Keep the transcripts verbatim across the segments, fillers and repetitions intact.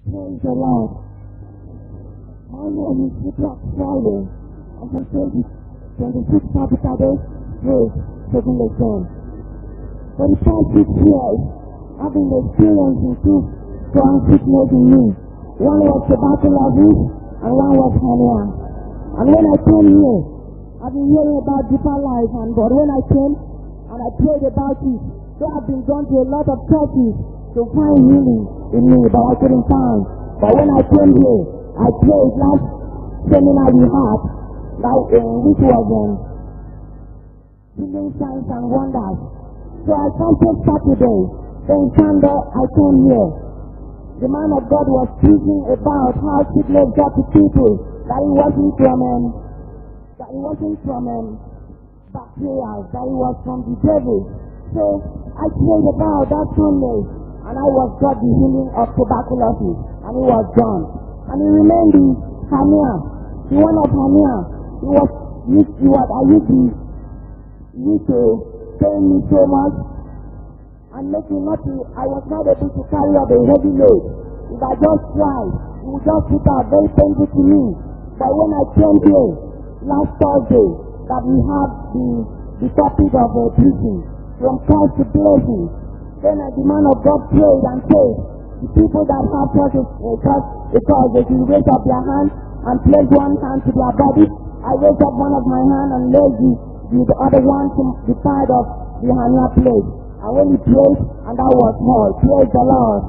Praise the Lord. My name is Nicholas Friday. I'm from twenty-six Saturday, Praise, Second Lesson. For the past six years, I've been experiencing two strong sickness in me. One was tuberculosis and one was hernia. And when I came here, I've been hearing about deeper life, and but when I came and I prayed about it, so I've been gone to a lot of churches to find healing in me, but I couldn't find. But when I came here, I prayed last seminar we had, like uh, which was um, healing signs and wonders. So I counted Saturday, then Sunday I came here. The man of God was speaking about how sickness got to people, that it wasn't from um, that it wasn't from um, bacteria, that it was from the devil. So I prayed about that Sunday, and I was got the healing of tuberculosis, and it was gone. And it remained the hernia, the one of hernia. It was used to what I used to used to pain me so much and make me not to, I was not able to carry up a heavy load. If I just tried, it would just put out very painful to me. But when I came here last Thursday, that we have the the topic of uh, preaching from Christ to blessing, then uh, the man of God prayed and said, the people that have churches, uh, church, because they can raise up their hand and place one hand to their body. I raised up one of my hand and laid the, the, the other one to the side of the hernia place. And when he prayed, and that was all. Praise the Lord.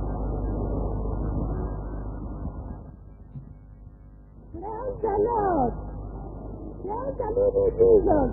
Praise the Lord. Praise the living Jesus.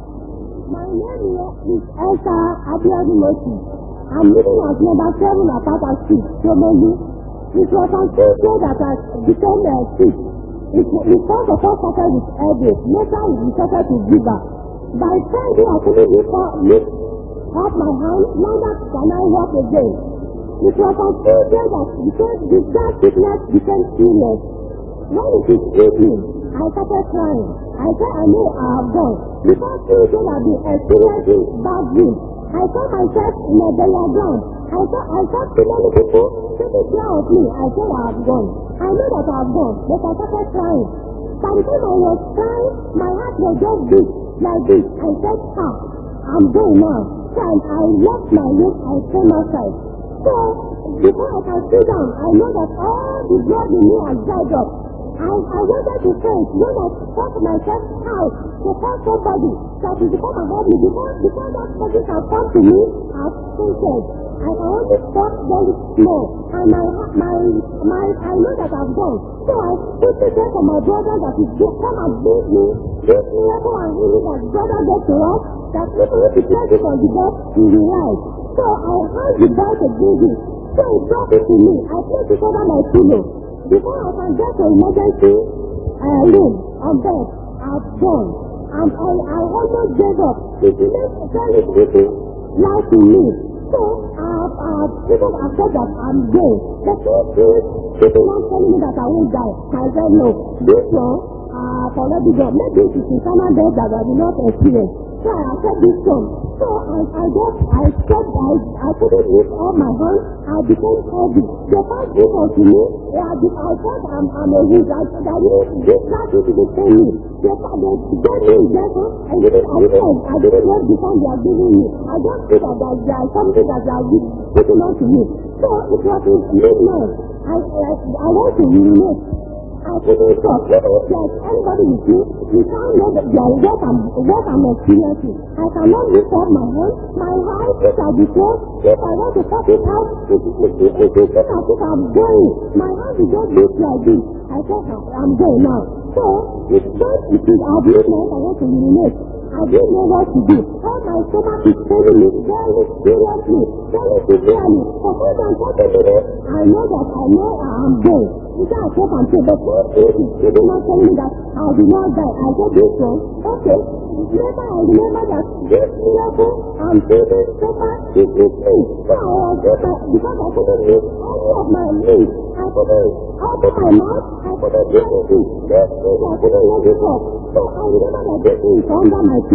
My name is Esther Abiodun. I'm living at number seven Apata Street, Somogu. It was on Tuesday that I became uh, sick. It, it first of all started with headache. Later it started with fever. By Friday I couldn't lift up my hand. Neither can I walk again. It was on Tuesday that because the that sickness became serious. When it is evening, I started crying. I said I know I have gone. Because Tuesday I've been experiencing bad dreams. I saw myself in a diagram. I saw I saw too many people taking care of me. I said I have gone. I know that I have gone, but I started crying. By the time I was crying, my heart was just beat like this. I said, ah, I'm going now. So I, I left my room, I came outside. So before I can sit down, I know that all the blood in me has dried up. I, I wanted to faint when I put myself out to tell somebody that is come and help me, because before that person can come to me, I've fainted. I can only stop very slow, and my my my I know that I've gone. So I put it there for my brother that is just come and beat me, beat me up and really that brother get to us, that people will be pledging on the bed, he will rise. So I heard the boy to do this. So he brought it to me. I placed it under my pillow. Before I can get to emergency uh, room on bed, I've gone. And I, I almost gave up. It makes very little life to me. So I've, I've people have said that I'm dead. The truth is, people are telling me that I won't die. I said no. This one, uh, for let me go. Maybe it is internal death that I will not experience. So I accept this one. So I, I just, I said, I, I couldn't lift all my hands. I became heavy. The first thing was to me, I, I thought I'm, I'm a weak. I said, I didn't, this last thing to defend me. The, the, the gave me injection. I didn't, I didn't, I didn't want the time they are giving me. I just feel that there, there is something that they are putting on to me. So it was in midnight. I, I, I want to urinate. I couldn't talk. Even if there is anybody with you, you can't know that there is what I'm, what I'm experiencing. I cannot lift up my hand. My eyes are closed. If I want to pop it out, it is it, it, as if I'm going. My hand is just look like this. I thought I'm going now. So, it's just, it is at midnight I want to urinate. I didn't know what to do. All my stomach is paining me very seriously, very severely. For more than thirty minutes, I know that I know I am going. You can't talk and say, but what if you do not tell me that I will not die? I said this one. Okay. Later I remember that this miracle I'm feeling so far is with me. So I was just like, because I couldn't use any of my limbs. I couldn't open my mouth. I couldn't do anything. This thing I couldn't let it up. So I remember that this thing is under my pillow.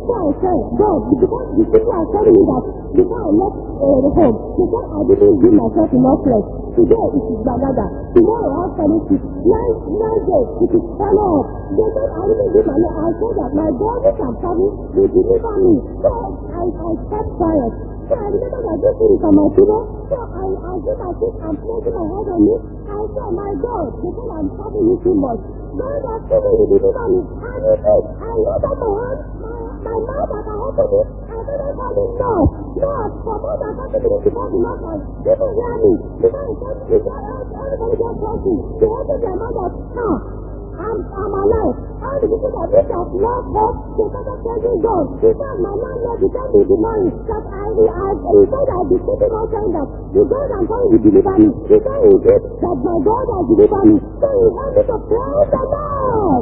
before I said, God, because the people are telling me that before I left uh, the home, they said I didn't give myself enough rest. Today it is Bagada. Tomorrow I have fellowship. Nine, nine days, it is follow up. They said I didn't give my I said that my God is coming, will deliver me. So I, I kept quiet. So I remember that this thing is on my pillow. So I, I did my thing, I'm placing my head on it. I said, my God, because I'm having you too much. God has given you deliver me. And it is. I look at my hand, my, my mouth that I open it, and then I call it no. Lord, for more than thirty minutes before the knock on, people hear me. Before I said, you got out, everybody get talking. They open their mouth up, no. I'm, I'm alive. All the people that look at love hope, they started telling God, because my landlord began to demand that I, I, he said I'll be sitting outside that the God I'm going to deliver me. He said he did that my God has delivered me. So he want me to praise the Lord.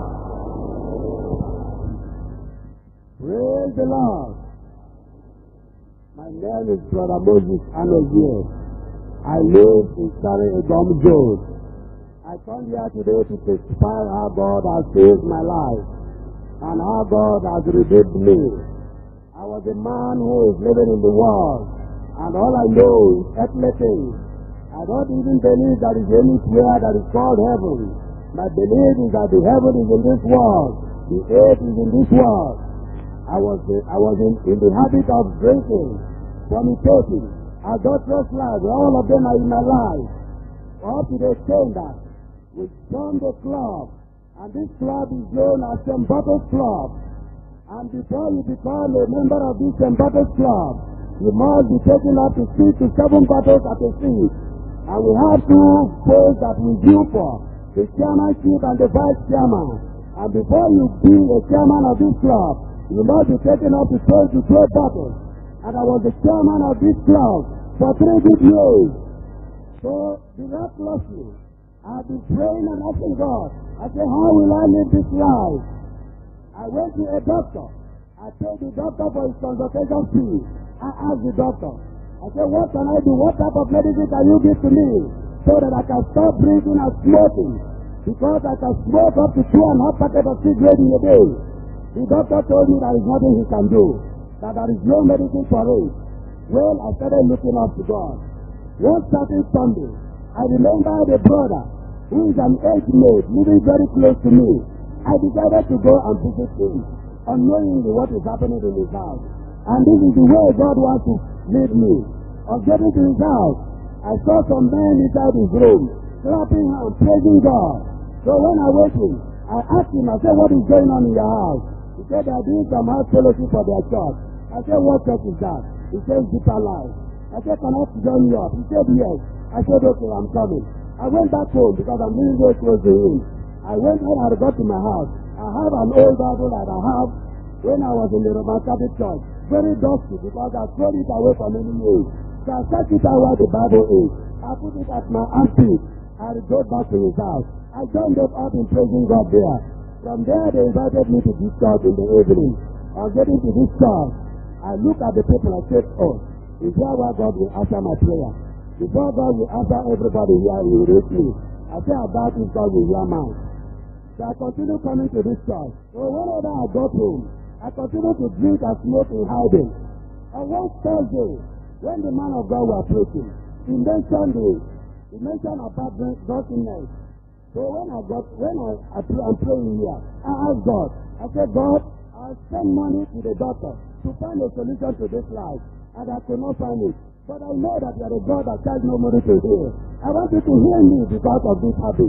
Praise the Lord. My name is Brother Moses Anozie. I live in Surrey, Egom Jones. I come here today to testify how God has saved my life and how God has redeemed me. I was a man who is living in the world, and all I know is earthly things. I don't even believe there is anywhere that is called heaven. My belief is that the heaven is in this world, the earth is in this world. I was I was in, in the habit of drinking, fornicating, adulterous life. All of them are in my life. Up to the extent that we joined the club, and this club is known as Saint Bart's Club. And before you become a member of this Saint Bart's Club, you must be taken up to six to seven battles at a seat. And we have two posts that we do for, the chairmanship and the vice chairman. And before you be a chairman of this club, you must be taken up to twelve to twelve battles. And I was the chairman of this club for three good years. So, miraculously, I've been praying and asking God. I said, how will I live this life? I went to a doctor. I paid the doctor for his consultation fee. I asked the doctor. I said, what can I do? What type of medicine can you give to me so that I can stop drinking and smoking? Because I can smoke up to two and a half packets of cigarettes in a day. The doctor told me there is nothing he can do, that there is no medicine for it. Well, I started looking up to God. One certain Sunday, I remember the brother who is an age mate living very close to me. I decided to go and visit him, unknowingly what is happening in his house. And this is the way God wants to lead me. On getting to his house, I saw some men inside his room, clapping and praising God. So when I went in, I asked him, I said, what is going on in your house? He said, they are doing some house fellowship for their church. I said, what church is that? He said, Deeper Life. I said, can I join you up? He said, yes. I said, okay, I'm coming. I went back home because I'm living very close to him. I went when I got to my house. I have an old Bible that I have when I was in the Roman Catholic Church. Very dusty because I thrown it away for many years. So I set it out where the Bible is. I put it at my armpit. I go back to his house. I joined up up in praising God there. From there they invited me to this church in the evening. I was getting to this church. I looked at the people and said, oh, is that why God will answer my prayer? Before God will answer everybody here, he will raise me. I say about this God will hear mine. So I continue coming to this church. So whenever I got home, I continue to drink and smoke in hiding. And one Thursday, when the man of God was preaching, he mentioned the, he mentioned about drunkenness. So when I got, when I, I pray, I'm praying here, I asked God, I said, God, I'll send money to the doctor to find a solution to this life. And I could not find it. But I know that you are a God that has no money to hear. I want you to hear me because of this habit.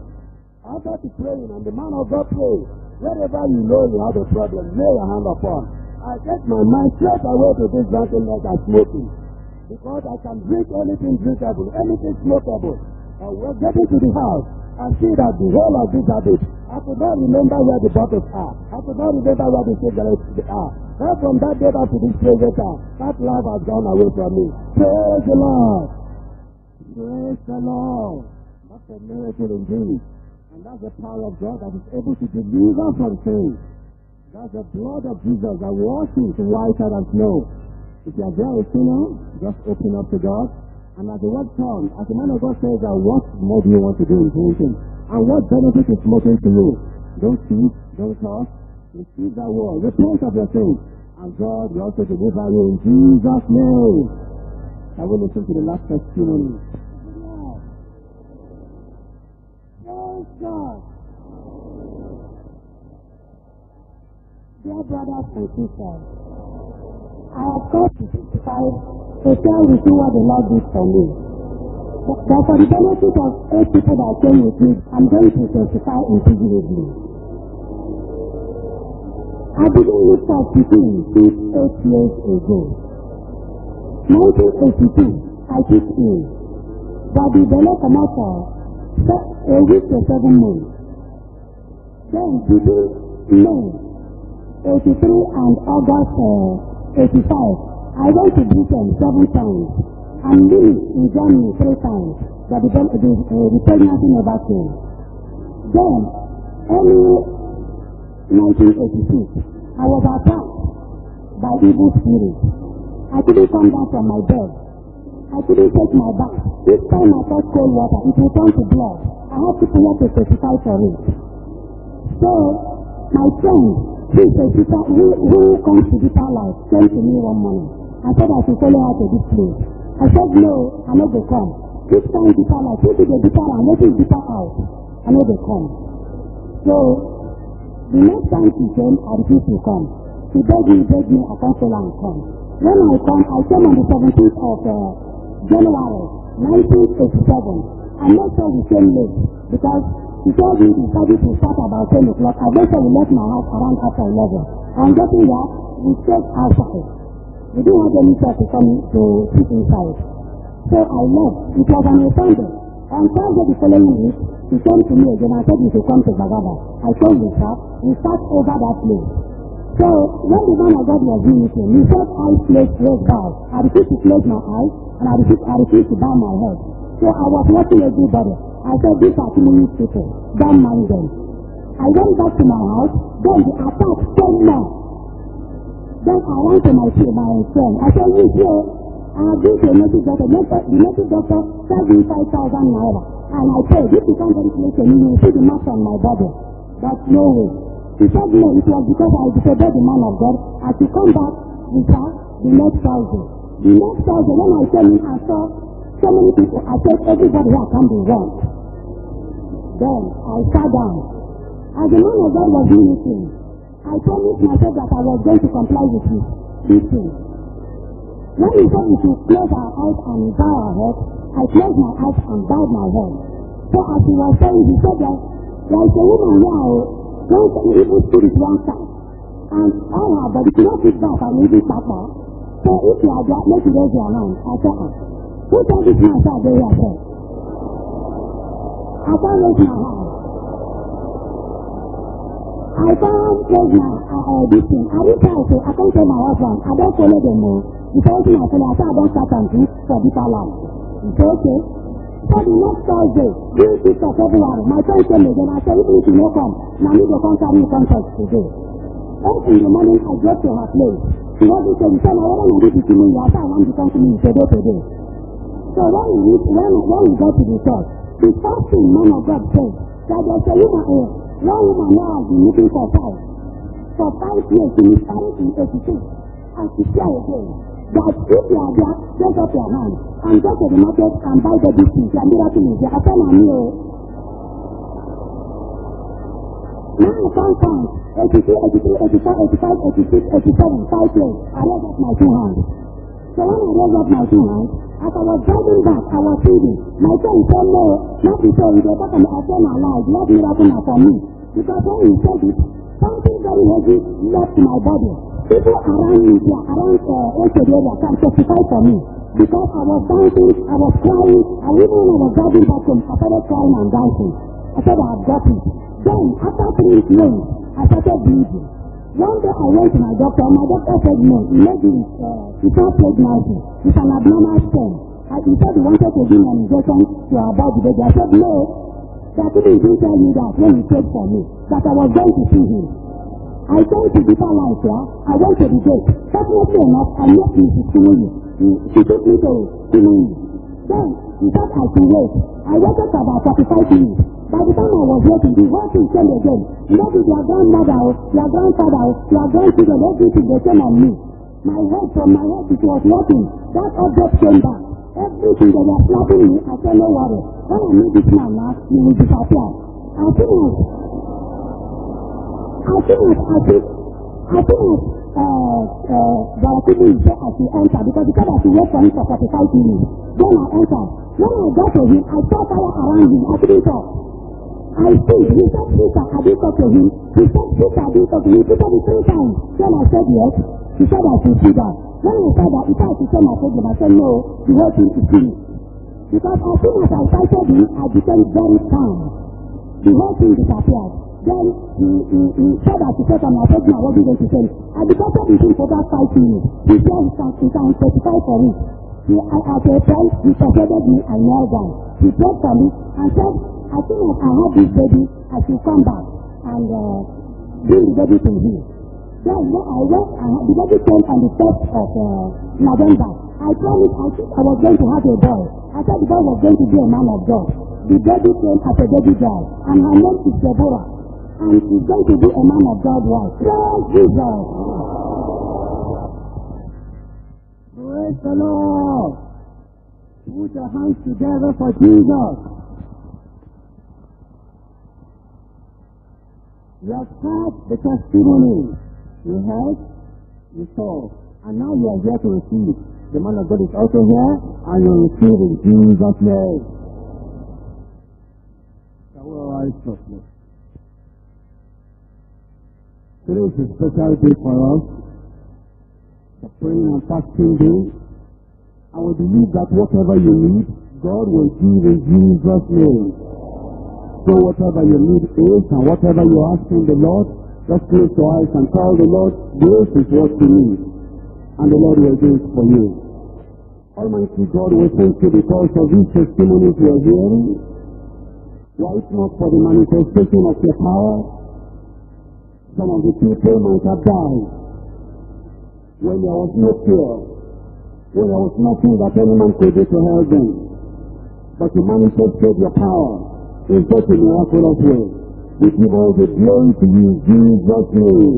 After the praying, and the man of God prayed, wherever you know you have a problem, lay your hand upon. I take my mind straight away to this drunkenness and smoking. Because I can drink anything drinkable, anything smokable. And we're getting to the house, I see that the whole of this habit, I could not remember where the bottles are. I could not remember where the cigarettes are. Right from that day up to this present time, that life has gone away from me. Praise the Lord. Praise the Lord. That's a miracle indeed. And that's the power of God that is able to deliver from sin. That's the blood of Jesus that washes whiter than snow. If you are there a sinner, just open up to God. And as the word comes, as the man of God says, that what more do you want to do in drinking? And what benefit is smoking to you? Don't cheat, don't talk. Receive that word. Repent of your sins. And God will also deliver you in Jesus' name. I will listen to the last testimony. Praise God. Dear brothers and sisters, I have come to testify to share with you what the Lord did for me. But for the benefit of eight people that came with me, I'm going to testify individually. I began with teaching since eight years ago. nineteen eighty-two, I took in. But the belly come out for a week to seven months. Then between May eighty-three and August uh, eighty-five, I went to Britain seven times and lived in Germany three times. But the, the, the, uh, the pregnancy never came. Then, early nineteen eighty-six, I was attacked by evil spirits. I couldn't come down from my bed. I couldn't take my bath. Each time I touch cold water, it will turn to blood. I have to here to testify for it. So, my friend, who is a sister, who, who comes to deeper life, came to me one morning and said I should follow her to this place. I said no, I know they come. This time deeper life, this is the deeper and this is deeper out. I know they come. So, the next time she came, I refused to come. She begged me, begged me, I can't follow and come. When I come, I came on the seventeenth of uh, January, nineteen eighty-seven. I made sure we came late because she told me the service will start about ten o'clock. I made sure we left my house around after eleven. On getting there, we stayed outside. We didn't have any church to come to sit inside. So I left. It was on a Sunday. On Thursday the following week, she came to me again and said we should come to Bagada. I told her, sir, we start over that place. So, when the man of God was ministering, he said, I placed close by. I refused to close my eyes, and I refused, I refused to bow my head. So, I was watching everybody. I said, these are Chinese people. Don't mind them. I went back to my house, then the attack came more. Then I went to my, my friend. I said, you here, I have been to a native doctor. The native doctor charged me five thousand naira. And I said, if you can't get it later, you will see the marks on my body. But no way. He said, no, it was because I disobeyed the man of God. I should come back with her the next Thursday. The next Thursday, when I came in, I saw so many people. I said, everybody here can be wrong. Then I sat down. As the man of God was ministering, I promised myself that I was going to comply with his teaching. When he said we should close our eyes and bow our head, I closed my eyes and bowed my head. So as he was saying, he said that there is a woman here. Don't the evil spirit one side. And all her body cannot sit back and leave it back there. So if you are there, let you raise your hand. I said, who said this man said they were there? I can't raise my hand. I can't raise my uh, this thing. I didn't try to, I can't tell my husband. I don't follow them more. Because my follow, I said I don't start and do for deeper life. He said, okay. So the next Thursday, during the fifth of February, my friend came again. I said, even if you don't come, now need to come carry me contract today. Eight in the morning, I got to her place. She wasn't saying, "Tell me, what am I going to do? I said, I want to come to me today, today." So when we, when, when we got to the church, the first thing man of God said, that there's a woman here, one woman now has been looking for five. For five years, she is married in eighty-two. And she said again, that if you are there, take up your hand and go to the market and buy the biscuits. Your miracle is there. I said, I'm here. Now I can't count. eighty-two, eighty-three, eighty-four, eighty-five, eighty-six, eighty-seven, five years. I raised up my two hands. So when I raised up my two hands, as I was driving back, I was feeding. My friend said, no, not before we go back and I said, my life, not miracle now for me. Because when he said it, something very heavy left my body. People around me, around uh, H O D area can testify for me. Because I was dancing, I was crying, and even when I was driving back home, I started crying and dancing. I said, I have got it. Then, after three months, I started bleeding. One day I went to my doctor, and my doctor said, no, maybe it's, uh, it's not pregnancy. It's an abnormal sperm. And he said he wanted to give me an injection to about the baby. I said, no, that he didn't tell me that when he prayed for me, that I was going to see him. I came to deeper life, yeah? I went to the gate. Fortunately enough, I met Missus Kimunyi. She took me to Kimunyi. Then, he said I should wait. I waited for about forty-five minutes. By the time I was waiting, the whole thing came again. Maybe their grandmother, their grandfather, their grandchildren, everything, they came on me. My head, from my head, it was working. That object came back. Everything they were slapping me, I said, no worry. When I meet this man now, he will disappear. I think, I think, I think, I think, uh, uh, there are people who say I should enter because he said I should wait for him for forty-five minutes. Then I entered. When I got to him, I saw fire around him. I couldn't talk. I think he said, Peter, I didn't talk to him. He said, Peter, I didn't talk to him. He said it three times. Then I said, yes. He said I should see that. When I said that, he said I should send my problem. I said, no, the whole thing is finished. Because as soon as I sighted him, I became very calm. The whole thing disappeared. Then he, he, he said that he said, I'm not taking my wedding to say, I debated with him for that five minutes. He said he can, he can testify for me. He, I, at a point, he persuaded me and knelt down. He prayed for me and said, as soon as I have this baby, I should come back and uh, bring the baby to him. Then when I went, and the baby came on the first of uh, November. I promised I think I was going to have a boy. I said the boy was going to be a man of God. The baby came as a baby girl, and her name is Deborah. And she's going to be a man of God wife. Praise Jesus! Praise the Lord! Put your hands together for Jesus. You have heard the testimony. You heard, you saw, and now you are here to receive. The man of God is also here, and you receive in Jesus' name. Shall we rise shortly? Today is a special day for us, the praying and fasting day. I will believe that whatever you need, God will give in Jesus' name. So whatever your need is, and whatever you ask in the Lord, just close your eyes and tell the Lord, this is what you need. And the Lord will do it for you. Almighty God, we thank you because of these testimonies we are hearing. Were it not for the manifestation of your power, some of the people might have died. When there was no cure, when there was nothing that any man could do to help them. But you manifested your power in such a miraculous way. We give all the glory to you in Jesus' name.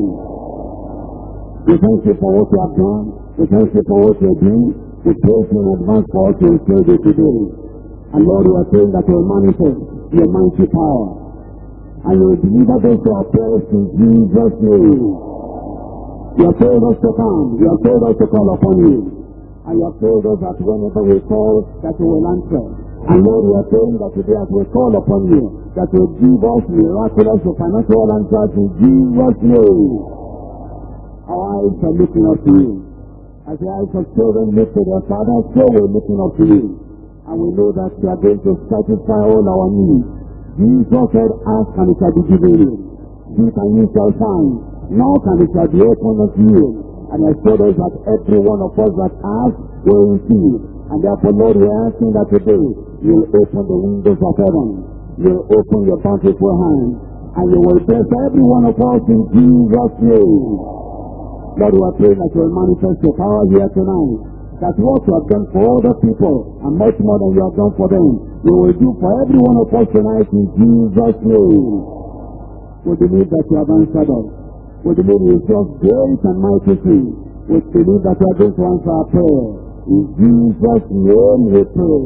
We thank you for what you have done. We thank you for what you are doing. We praise you in advance for what you will say today. And Lord, we are saying that you will manifest your mighty power. And you will deliver those who are prayers in Jesus' name. You have told us to come. You have told us to call upon you. And you have told us that whenever we call, that you will answer. And Lord, we are saying that today as we call upon you, that you will give us miraculous supernatural answers in Jesus' name. Our eyes are looking up to you. As the eyes of children look to their father, so we're looking up to you. And we know that you are going to satisfy all our needs. Jesus said, ask and it shall be given you. Seek and you shall find. Knock and it shall be opened unto you. And I told us that every one of us that asks will receive. And therefore, Lord, we are asking that today you'll open the windows of heaven. You'll open your bountiful hand. And you will bless every one of us in Jesus' name. Lord, we are praying that you will manifest your power here tonight. That what you have done for other people, and much more than you have done for them, you will do for every one of us tonight in Jesus' name. We believe that you have answered us. We believe you just great and mighty things. We believe that you are going to answer our prayer. In Jesus' name we pray.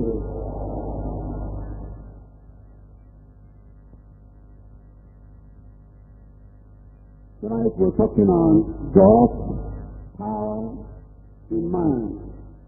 Tonight we're talking on God's power in man.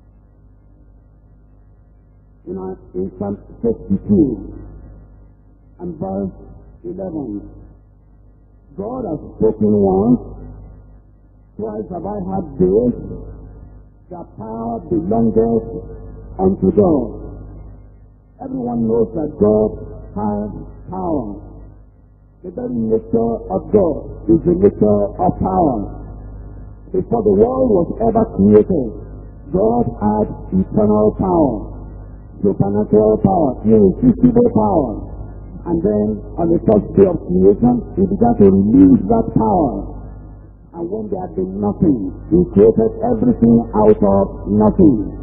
In, our, in Psalm sixty-two and verse eleven, God has spoken once, twice have I heard this, that power belongeth unto God. Everyone knows that God has power. The very nature of God is the nature of power. Before the world was ever created, God had eternal power, supernatural power, irresistible power. And then, on the first day of creation, He began to release that power. And when there had been nothing, He created everything out of nothing.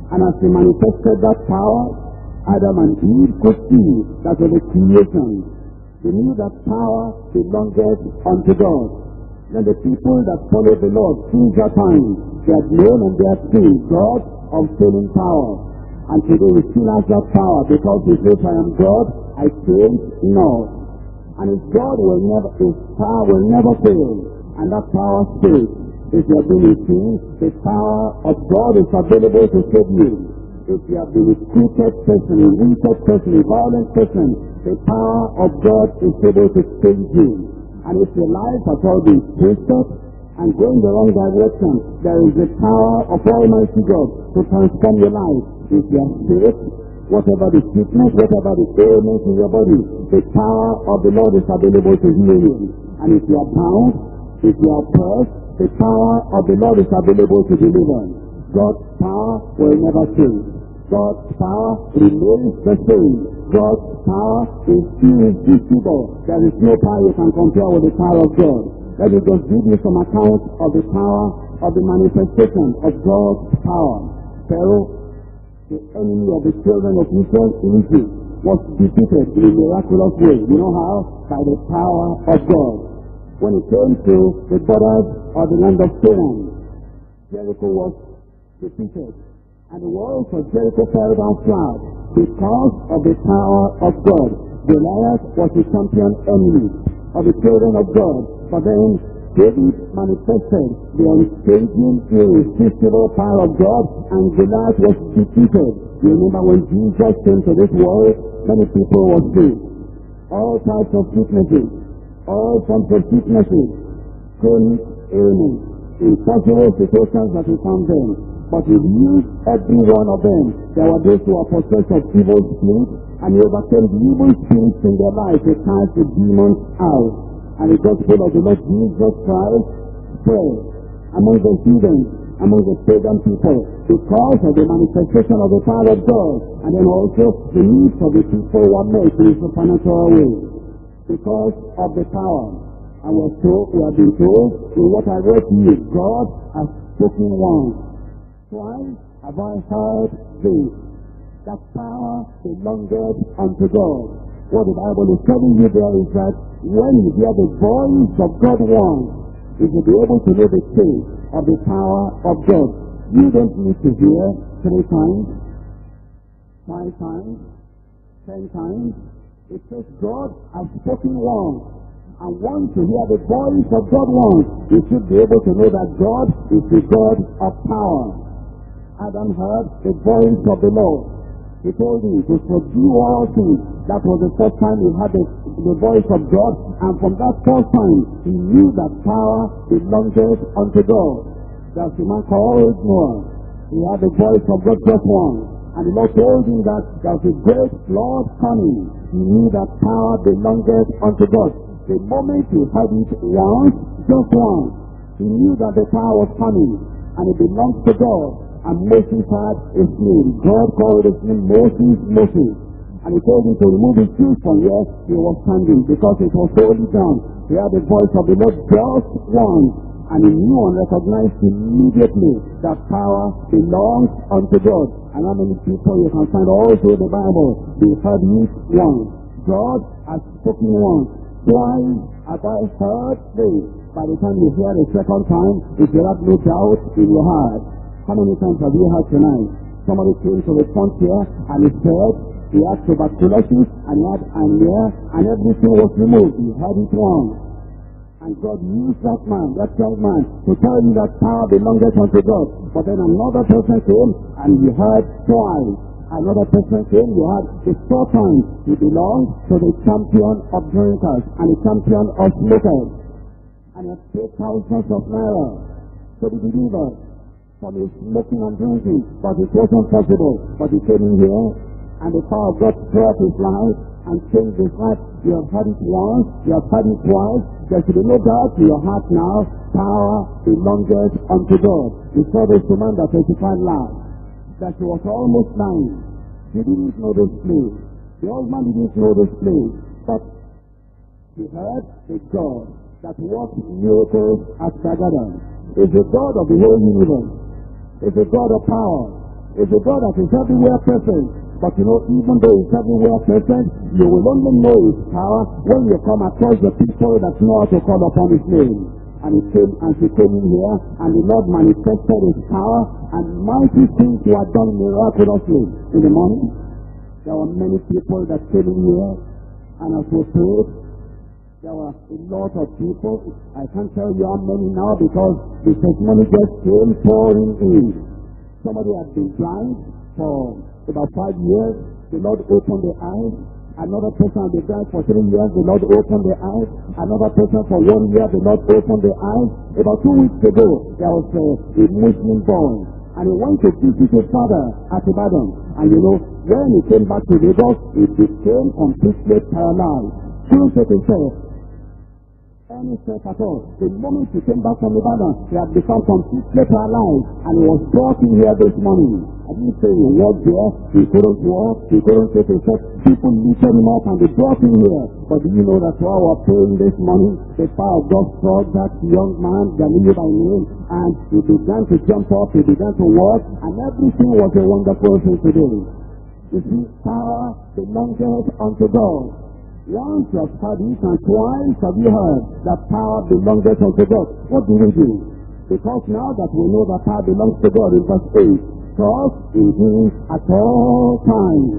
And as he manifested that power, Adam and Eve could see that was a creation. They knew that power belonged unto God. Then the people that followed the Lord since that time, they had known and they had seen God of saving power. And today we still have that power because he says, I am God, I change not. And his God will never, his power will never fail. And that power stays. If you have been with him, the power of God is available to save you. If you have been a crooked person, a wicked person, a violent person, the power of God is able to change you. And if your life has all been twisted and going the wrong direction, there is the power of Almighty God to transform your life. If you are sick, whatever the sickness, whatever the ailment in your body, the power of the Lord is available to heal you. And if you are bound, if you are oppressed, the power of the Lord is available to deliver. God's power will never change. God's power remains the same. God's power is irresistible. There is no power you can compare with the power of God. Let me just give you some account of the power of the manifestation of God's power. Pharaoh, the enemy of the children of Israel in Egypt, was defeated in a miraculous way. You know how? By the power of God. When it came to the borders of the land of Canaan, Jericho was defeated. And the walls of Jericho fell down flat because of the power of God. Goliath was the champion enemy of the children of God. But then David manifested the unchanging, irresistible power of God, and Goliath was defeated. You remember when Jesus came to this world, many people were sick. All types of sicknesses, all forms of sicknesses, chronic ailments, impossible situations that we found them. But he used every one of them. There were those who were possessed of evil spirits, and he overcame the evil spirits in their life. He cast the demons out. And the gospel of the Lord Jesus Christ spread among the heathen, among the pagan people, because of the manifestation of the power of God. And then also the needs of the people were met in a supernatural way. Because of the power. And we're told, we have been told, in what I read to you, God has spoken once. Twice have I heard this, that power belongeth unto God. What the Bible is telling you there is that when you hear the voice of God once, you will be able to know the state of the power of God. You don't need to hear three times, five times, ten times. It says God has spoken once. And once you hear the voice of God once, you should be able to know that God is the God of power. Adam heard the voice of the Lord. He told him to subdue all things. That was the first time he heard the, the voice of God. And from that first time, he knew that power belonged unto God. There's a man called Noah. He had the voice of God just once. And the Lord told him that there's a great flood coming. He knew that power belonged unto God. The moment he heard it once, just once, he knew that the power was coming. And it belonged to God. And Moses had his name. God called his name Moses, Moses. And he told him to remove his shoes from where he was standing, because it was holy ground. He had the voice of the Lord just once. And he knew and recognized immediately that power belongs unto God. And how many people you can find all through the Bible, they heard it once. God has spoken once. Twice have I heard this. By the time you hear the second time, if you have no doubt in your heart. How many times have you heard tonight? Somebody came to the front here and he said he had tuberculosis and he had anemia and everything was removed. He heard it once. And God used that man, that young man, to tell you that power belongeth unto God. But then another person came and he heard twice. Another person came, you heard the third time. He belonged to the champion of drinkers and the champion of smokers. And he had paid thousands of naira to the believers from his smoking and drinking, but it wasn't possible. But he came in here, and the power of God struck his life and changed his life. You have heard it once, you have heard it twice. There should be no doubt in your heart now. Power belongeth unto God. We saw this woman that testified last, that she was almost dying. She didn't know this place. The old man didn't know this place, but she heard the God that worked miracles at Sagada. Is the God of the whole universe. Is the God of power. is a God that is everywhere present. But you know, even though it's everywhere present, you will only know his power when you come across the people that know how to call upon his name. And he came, and he came in here, and the Lord manifested his power, and mighty things were done miraculously. In the morning, there were many people that came in here, and as we prayed, there were a lot of people. I can't tell you how many now because the testimony just came pouring in. Somebody had been blind for about five years. The Lord opened their eyes. Another person had been blind for three years. The Lord opened their eyes. Another person for one year. The Lord opened their eyes. About two weeks ago, there was a, a Muslim boy, and he went to visit his father at Ibadan. And you know, when he came back to Lagos, he became completely paralyzed. Couldn't take himself any step at all. The moment he came back from Ibadan, he had become completely paralyzed, and he was brought in here this morning. I didn't say he walked there, he couldn't walk, he couldn't take a step. People lifted him up and they brought him here. But do you know that while we're praying this morning, the power of God struck that young man, Galileo by name, and he began to jump up, he began to walk, and everything was a wonderful thing today. You see, power belongs unto God. Once you have heard it, and twice have you heard that power belongs unto God. What do we do? Because now that we know that power belongs to God, in verse eight, trust in him at all times.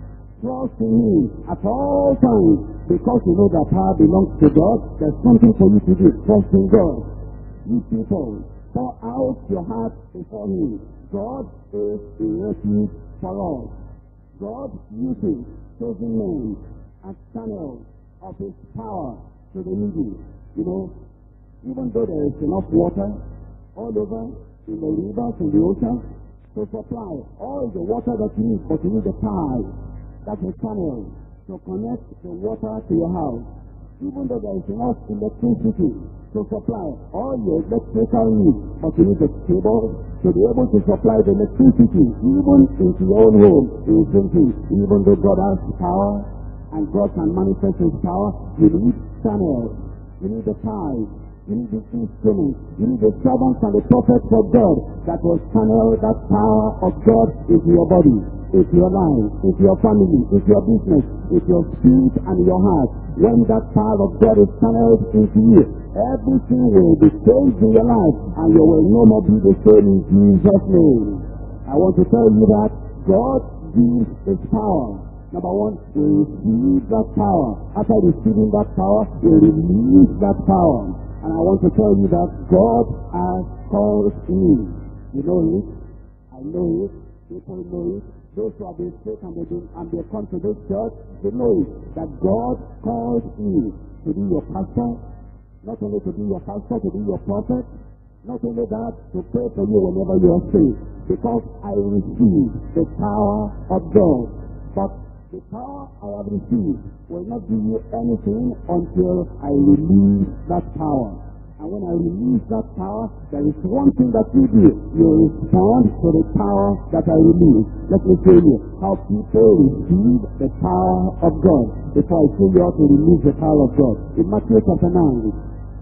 Trust in him at all times. Because you know that power belongs to God, there's something for you to do. Trust in God. You people, pour out your heart before him. God is a refuge for us. God uses chosen men as channels of his power to the needy. You know, even though there is enough water all over in the rivers, in the ocean, to supply all the water that you need, but you need a pipe, that's a channel, to connect the water to your house. Even though there is enough electricity to supply all your electrical needs, but you need a cable to be able to supply the electricity even into your own home. It is simple. Even though God has power, and God can manifest his power, you need channels, you need the pipe, you need the instruments, you need the servants and the prophets of God that will channel that power of God into your body, into your life, into your family, into your business, into your spirit and your heart. When that power of God is channeled into you, everything will be changed in your life, and you will no more be the same in Jesus' name. I want to tell you that God gives his power. Number one, we receive that power. After receiving that power, we release that power. And I want to tell you that God has called me. You know it. I know it. People know it. Those who have been sick and they, and they come to this church, they know it. That God calls me to be your pastor. Not only to be your pastor, to be your prophet. Not only that, to pray for you whenever you are sick. Because I receive the power of God. But the power I have received will not give you anything until I release that power. And when I release that power, there is one thing that you do. You respond to the power that I release. Let me show you how people receive the power of God before I show you how to release the power of God. In Matthew chapter nine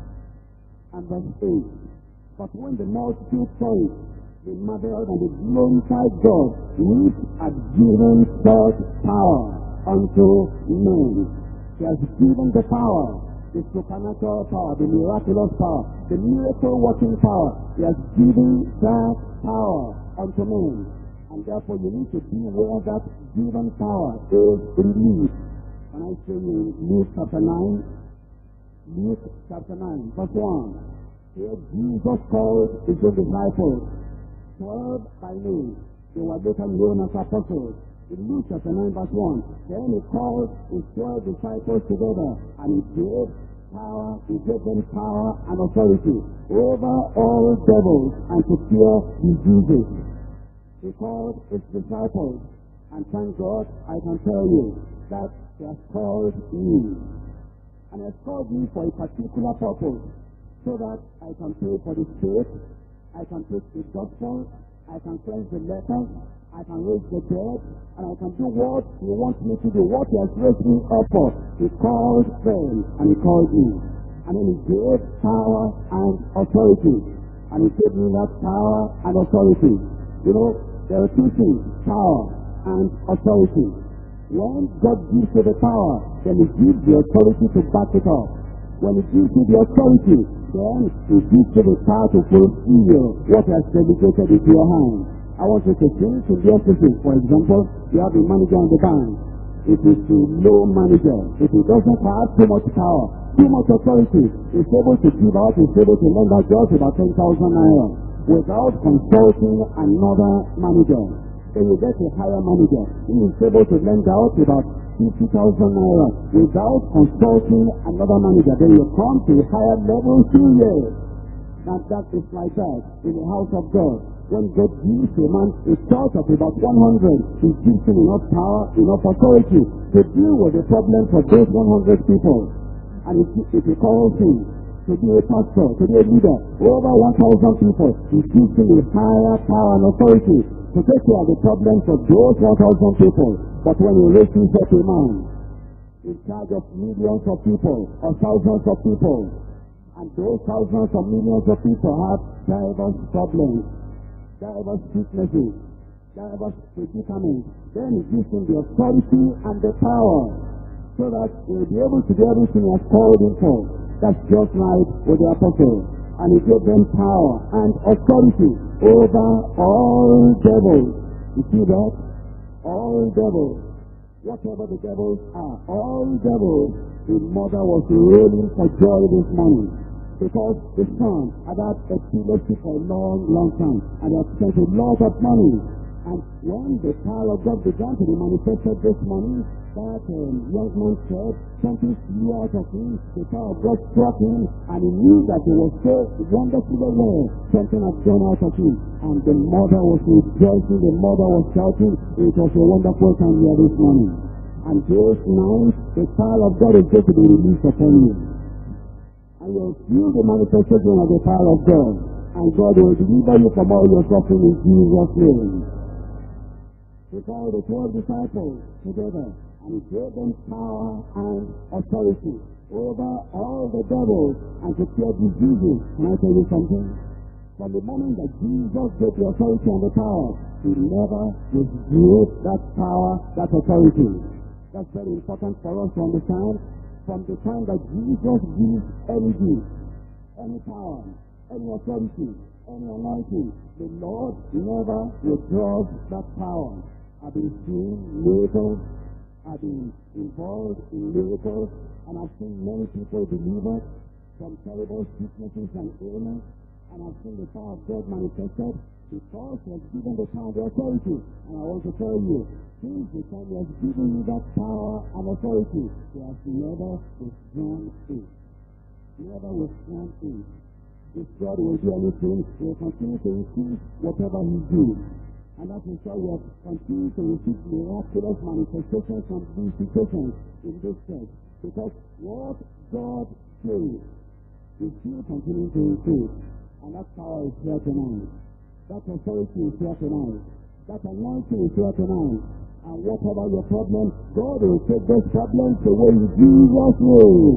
and verse eight. But when the multitude saw it, they marveled and they glorified God, which had given such power unto men. He has given the power, the supernatural power, the miraculous power, the miracle working power. He has given that power unto men. And therefore you need to be where that given power is released. And I say in Luke chapter nine, Luke chapter nine, verse one. Here Jesus called his disciples, twelve by name. They were later known as apostles. In Luke chapter nine verse one, then he called his twelve disciples together, and he gave power, he gave them power and authority over all devils and to cure diseases. He called his disciples, and thank God I can tell you that he has called me. And he has called me for a particular purpose, so that I can pray for the sick, I can preach the gospel, I can cleanse the lepers, I can raise the dead, and I can do what he wants me to do, what he has raised me up for. He called them, and he called me. And then he gave power and authority. And he gave me that power and authority. You know, there are two things, power and authority. When God gives you the power, then He gives the authority to back it up. When He gives you the authority, then He gives you the power to fulfill what He has delegated into your hand. I want you to think in the opposite. For example, you have a manager in the bank. It is a low manager. If he doesn't have too much power, too much authority, he's able to give out, he's able to lend out just about ten thousand naira without consulting another manager. Then you get a higher manager. He is able to lend out about fifty thousand naira without consulting another manager. Then you come to a higher level two years. Now that is like that in the house of God. When God gives a man a church of about one hundred, He gives him enough power, enough authority to deal with the problem for those one hundred people. And if He, if he calls him to be a pastor, to be a leader, over one thousand people, He gives him a higher power and authority to take care of the problems of those one thousand people. But when He raises up a man in charge of millions of people, or thousands of people, and those thousands of millions of people have diverse problems, diverse sicknesses, diverse predicaments, then He gives him the authority and the power so that he will be able to do everything He has called him for. That's just like with the apostles. And He gave them power and authority over all devils. You see that? All devils. Whatever the devils are, all devils. His mother was rolling for joy this morning, because the son had had epilepsy for a long, long time, and he had spent a lot of money. And when the power of God began to be manifested this morning, that um, young man said, something flew out of him, the power of God struck him, and he knew that he was so wonderfully aware something had gone out of him. And the mother was rejoicing, the mother was shouting. It was a wonderful time here this morning. And this night, the power of God is going to be released upon you. And you'll feel the manifestation of the power of God. And God will deliver you from all your suffering in Jesus' name. He called the twelve disciples together, and He gave them power and authority over all the devils and to cure diseases. Can I tell you something? From the moment that Jesus gave the authority and the power, He never withdrew that power, that authority. That's very important for us to understand. From the time that Jesus gives any gift, any power, any authority, any anointing, the Lord never withdraws that power. I've been seeing miracles, I've been involved in miracles, and I've seen many people delivered from terrible sicknesses and ailments, and I've seen the power of God manifested because He has given the power and the authority. And I want to tell you, since the time He has given you that power and authority, He has never withdrawn it. Never withdrawn it. If God will do anything, He will continue to increase whatever He does. And that is why we have continued to receive miraculous manifestations from these situations in this church. Because what God says is still continuing to increase. And that power is here tonight. That authority is here tonight. That anointing is here tonight. And whatever your problem, God will take those problems away in Jesus' name.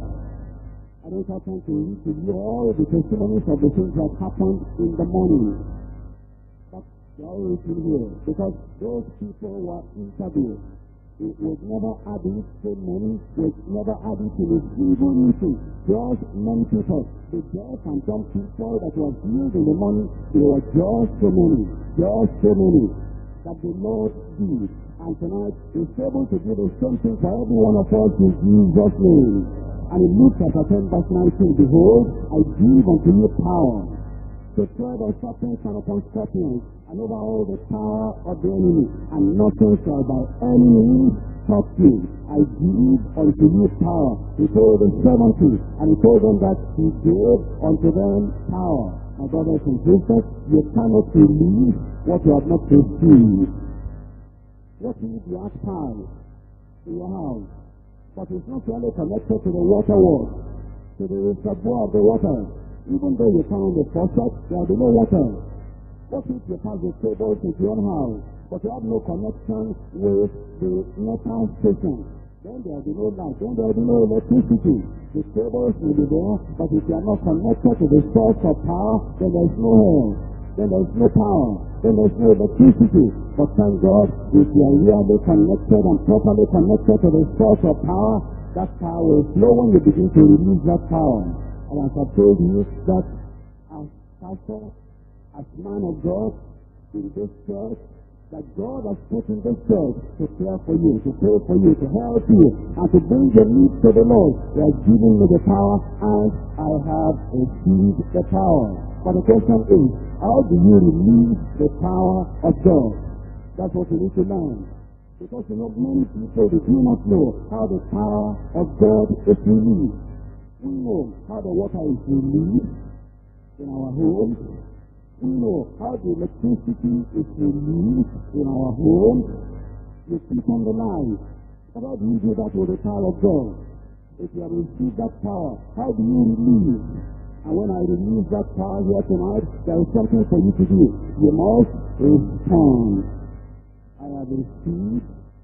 I don't have time to read to you all the testimonies of the things that happened in the morning. But they are always in here. Because those people were interviewed. It was never added so many, was never added to the single meeting. Just many people. The deaf and dumb people that were healed in the morning, there were just so many, just so many that the Lord did. And tonight, He's able to do the same thing for every one of us in Jesus' name. And in Luke chapter ten verse nineteen, behold, I give unto you power to tread on serpents and upon scorpions, and over all the power of the enemy, and nothing shall by any means hurt you. I give unto you power. He told the seventy, and He told them that He gave unto them power. My brothers and sisters, you cannot release what you have not received. What if you have pie in your house, but it's not really connected to the water world, to the reservoir of the water? Even though you found the faucet, there will be no water. What if you have the tables in your own house, but you have no connection with the metal station? Then there will be no light, then there will be no electricity. The tables will be there, but if you are not connected to the source of power, then there is no hell. then there's no power, then there's no electricity. But thank God, if you are really connected and properly connected to the source of power, that power will flow when you begin to release that power. And as I told you, that as pastor, as man of God in this church, that God has put in this church to care for you, to pray for you, to help you, and to bring your needs to the Lord. He has given me the power, and I have received the power. But the question is, how do you release the power of God? That's what you need to learn. Because you know, many people, they do not know how the power of God is released. We know how the water is released in our homes. We know how the electricity is released in our homes. You keep on the line. But how do you do that with the power of God? If you have received that power, how do you release? And when I release that power here tonight, there is something for you to do. You must respond. I have received,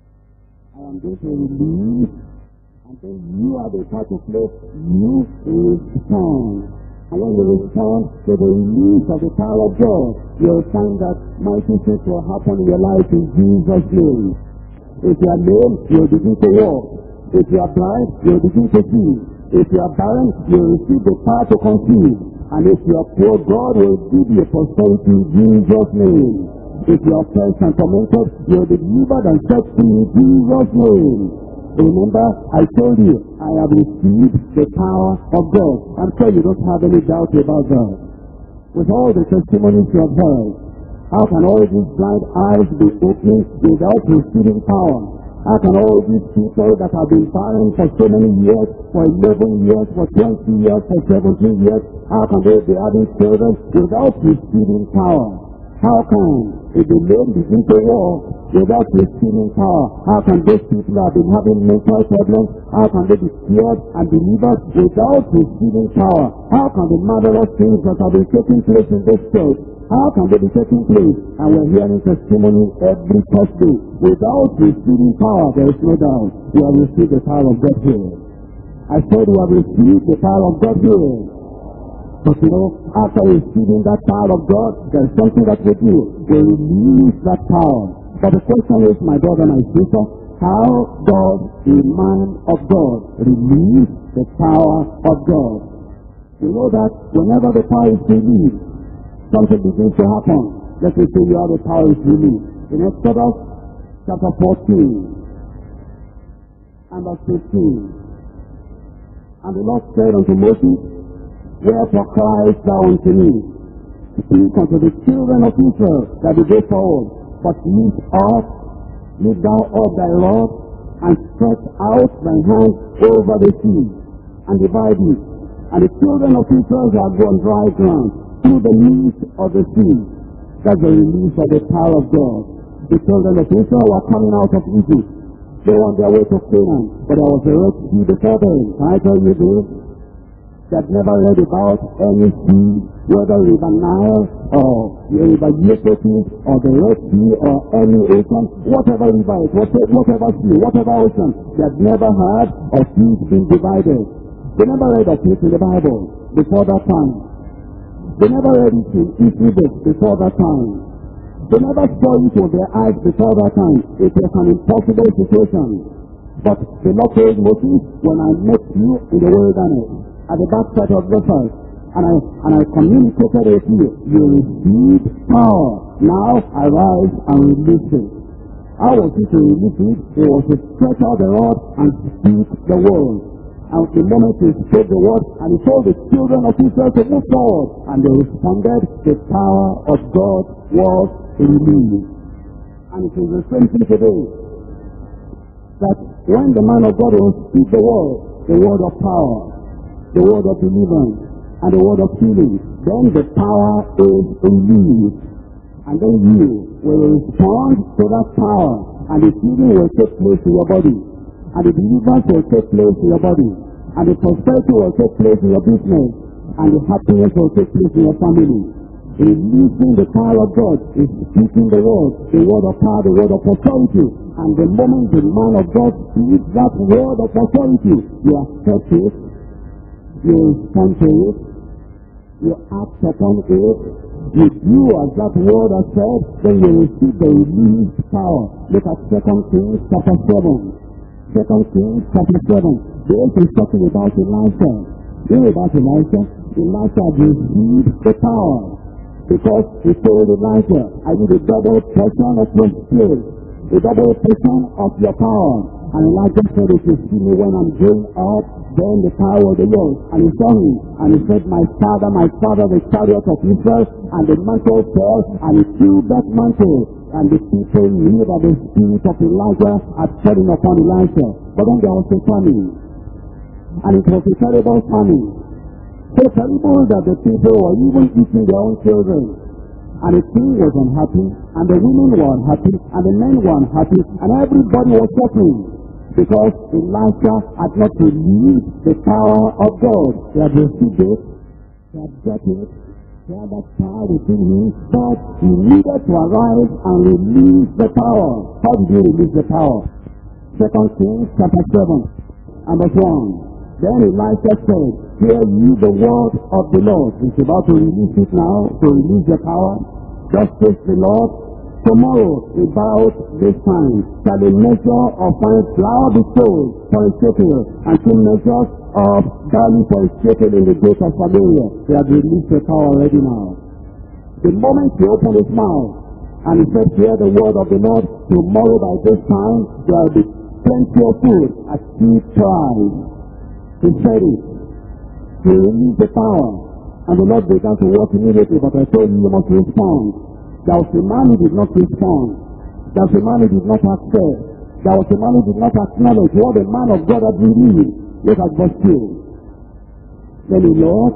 I am going to release, and then you are the part to play. You respond. And when you respond to the release of the power of God, you'll find that mighty things will happen in your life in Jesus' name. If you are lame, you'll begin to walk. If you are blind, you'll begin to see. If you are barren, you'll receive the power to conceive. And if you are poor, God will give you prosperity in Jesus' name. If you are oppressed and tormented, you will be delivered and set free in Jesus' name. Remember, I told you, I have received the power of God. I'm sure you don't have any doubt about that. With all the testimonies you have heard, how can all these blind eyes be opened without receiving power? How can all these people that have been barren for so many years, for eleven years, for twenty years, for seventeen years, how can they be having children without receiving power? How can, if the lame begin to walk without receiving power, how can those people that have been having mental problems, how can they be cured and delivered without receiving power? How can the marvelous things that have been taking place in this church, how can they be taking place? And we're hearing testimony every Thursday. Without receiving power, there is no doubt you have received the power of God here. I said you have received the power of God here. But you know, after receiving that power of God, there is something that we do. We release that power. But the question is, my brother and my sister, how does a man of God release the power of God? You know that whenever the power is released, something begins to happen. Let me show you how the power is released. In Exodus chapter fourteen and verse fifteen. And the Lord said unto Moses, wherefore criest thou unto me? Speak unto the children of Israel that they go forward, but lift up, lift thou up thy rod, and stretch out thy hand over the sea, and divide it. And the children of Israel shall go on dry ground through the midst of the sea. That's the release of the power of God. The children of Israel were coming out of Egypt. They were on their way to Canaan, but there was a Red Sea before them. Can I tell you this? That never read about any sea, whether River Nile or River Euphrates or the Red Sea or any ocean, whatever river it was, whatever sea, whatever ocean, that never heard of seas being divided. They never read of it in the Bible before that time. They never read it in Egypt before that time. They never saw it with their eyes before that time. It was an impossible situation. But the Lord told Moses, when I met you in the wilderness, at the backside of the first, and I and I communicated with you, you received power. Now arise and release it. How was it to release it? It was to stretch out the rod and speak the word. And the moment he spoke the word, and he told the children of Israel to move forward, and they responded, the power of God was released. And it is the same thing today, that when the man of God will speak the word, the word of power, the word of deliverance, and the word of healing, then the power is released. And then you will respond to that power, and the healing will take place in your body, and the deliverance will take place in your body, and the prosperity will take place in your business, and the happiness will take place in your family. Releasing the power of God is speaking the word, the word of power, the word of authority. And the moment the man of God speaks that word of authority, you accept it, you respond to it, you act upon it, you do as that word has said, then you receive the released power. Look at Second Kings chapter seven. Second Kings chapter seven. This is talking about Elisha. You know about Elisha? Elisha received the power. Because he told Elisha, I need a double portion of your spirit, a double portion of your power. And Elijah said, if you see me when I'm going up, then the power of the Lord. And he saw him, and he said, my father, my father, the chariot of Israel, and the mantle fell, and he threw that mantle. And the people knew that the spirit of Elijah had fallen upon Elisha. But then there was a famine. And it was a terrible famine. So terrible that the people were even eating their own children. And the king was unhappy, and the women were unhappy, and the men were unhappy, and everybody was suffering. Because Elisha had not released the power of God. He had received it, he had got it, he had that power within him, but he needed to arise and release the power. How did he release the power? Second Kings chapter seven and verse one. Then Elisha said, hear ye the word of the Lord. He's about to release it now, to release the power. Thus says the Lord, tomorrow about this time shall a measure of fine flour be sold for a shekel, and two measures of barley for a shekel in the gate of Samaria. They have released the power already now. The moment he opened his mouth and he said, hear the word of the Lord, tomorrow by this time there will be plenty of food at cheap price. He said it. He released the power, and the Lord began to work immediately, but I told you you must respond. There was a man who did not respond. There was a man who did not accept. There was a man who did not acknowledge what the man of God had released. Look at verse two. Then the Lord,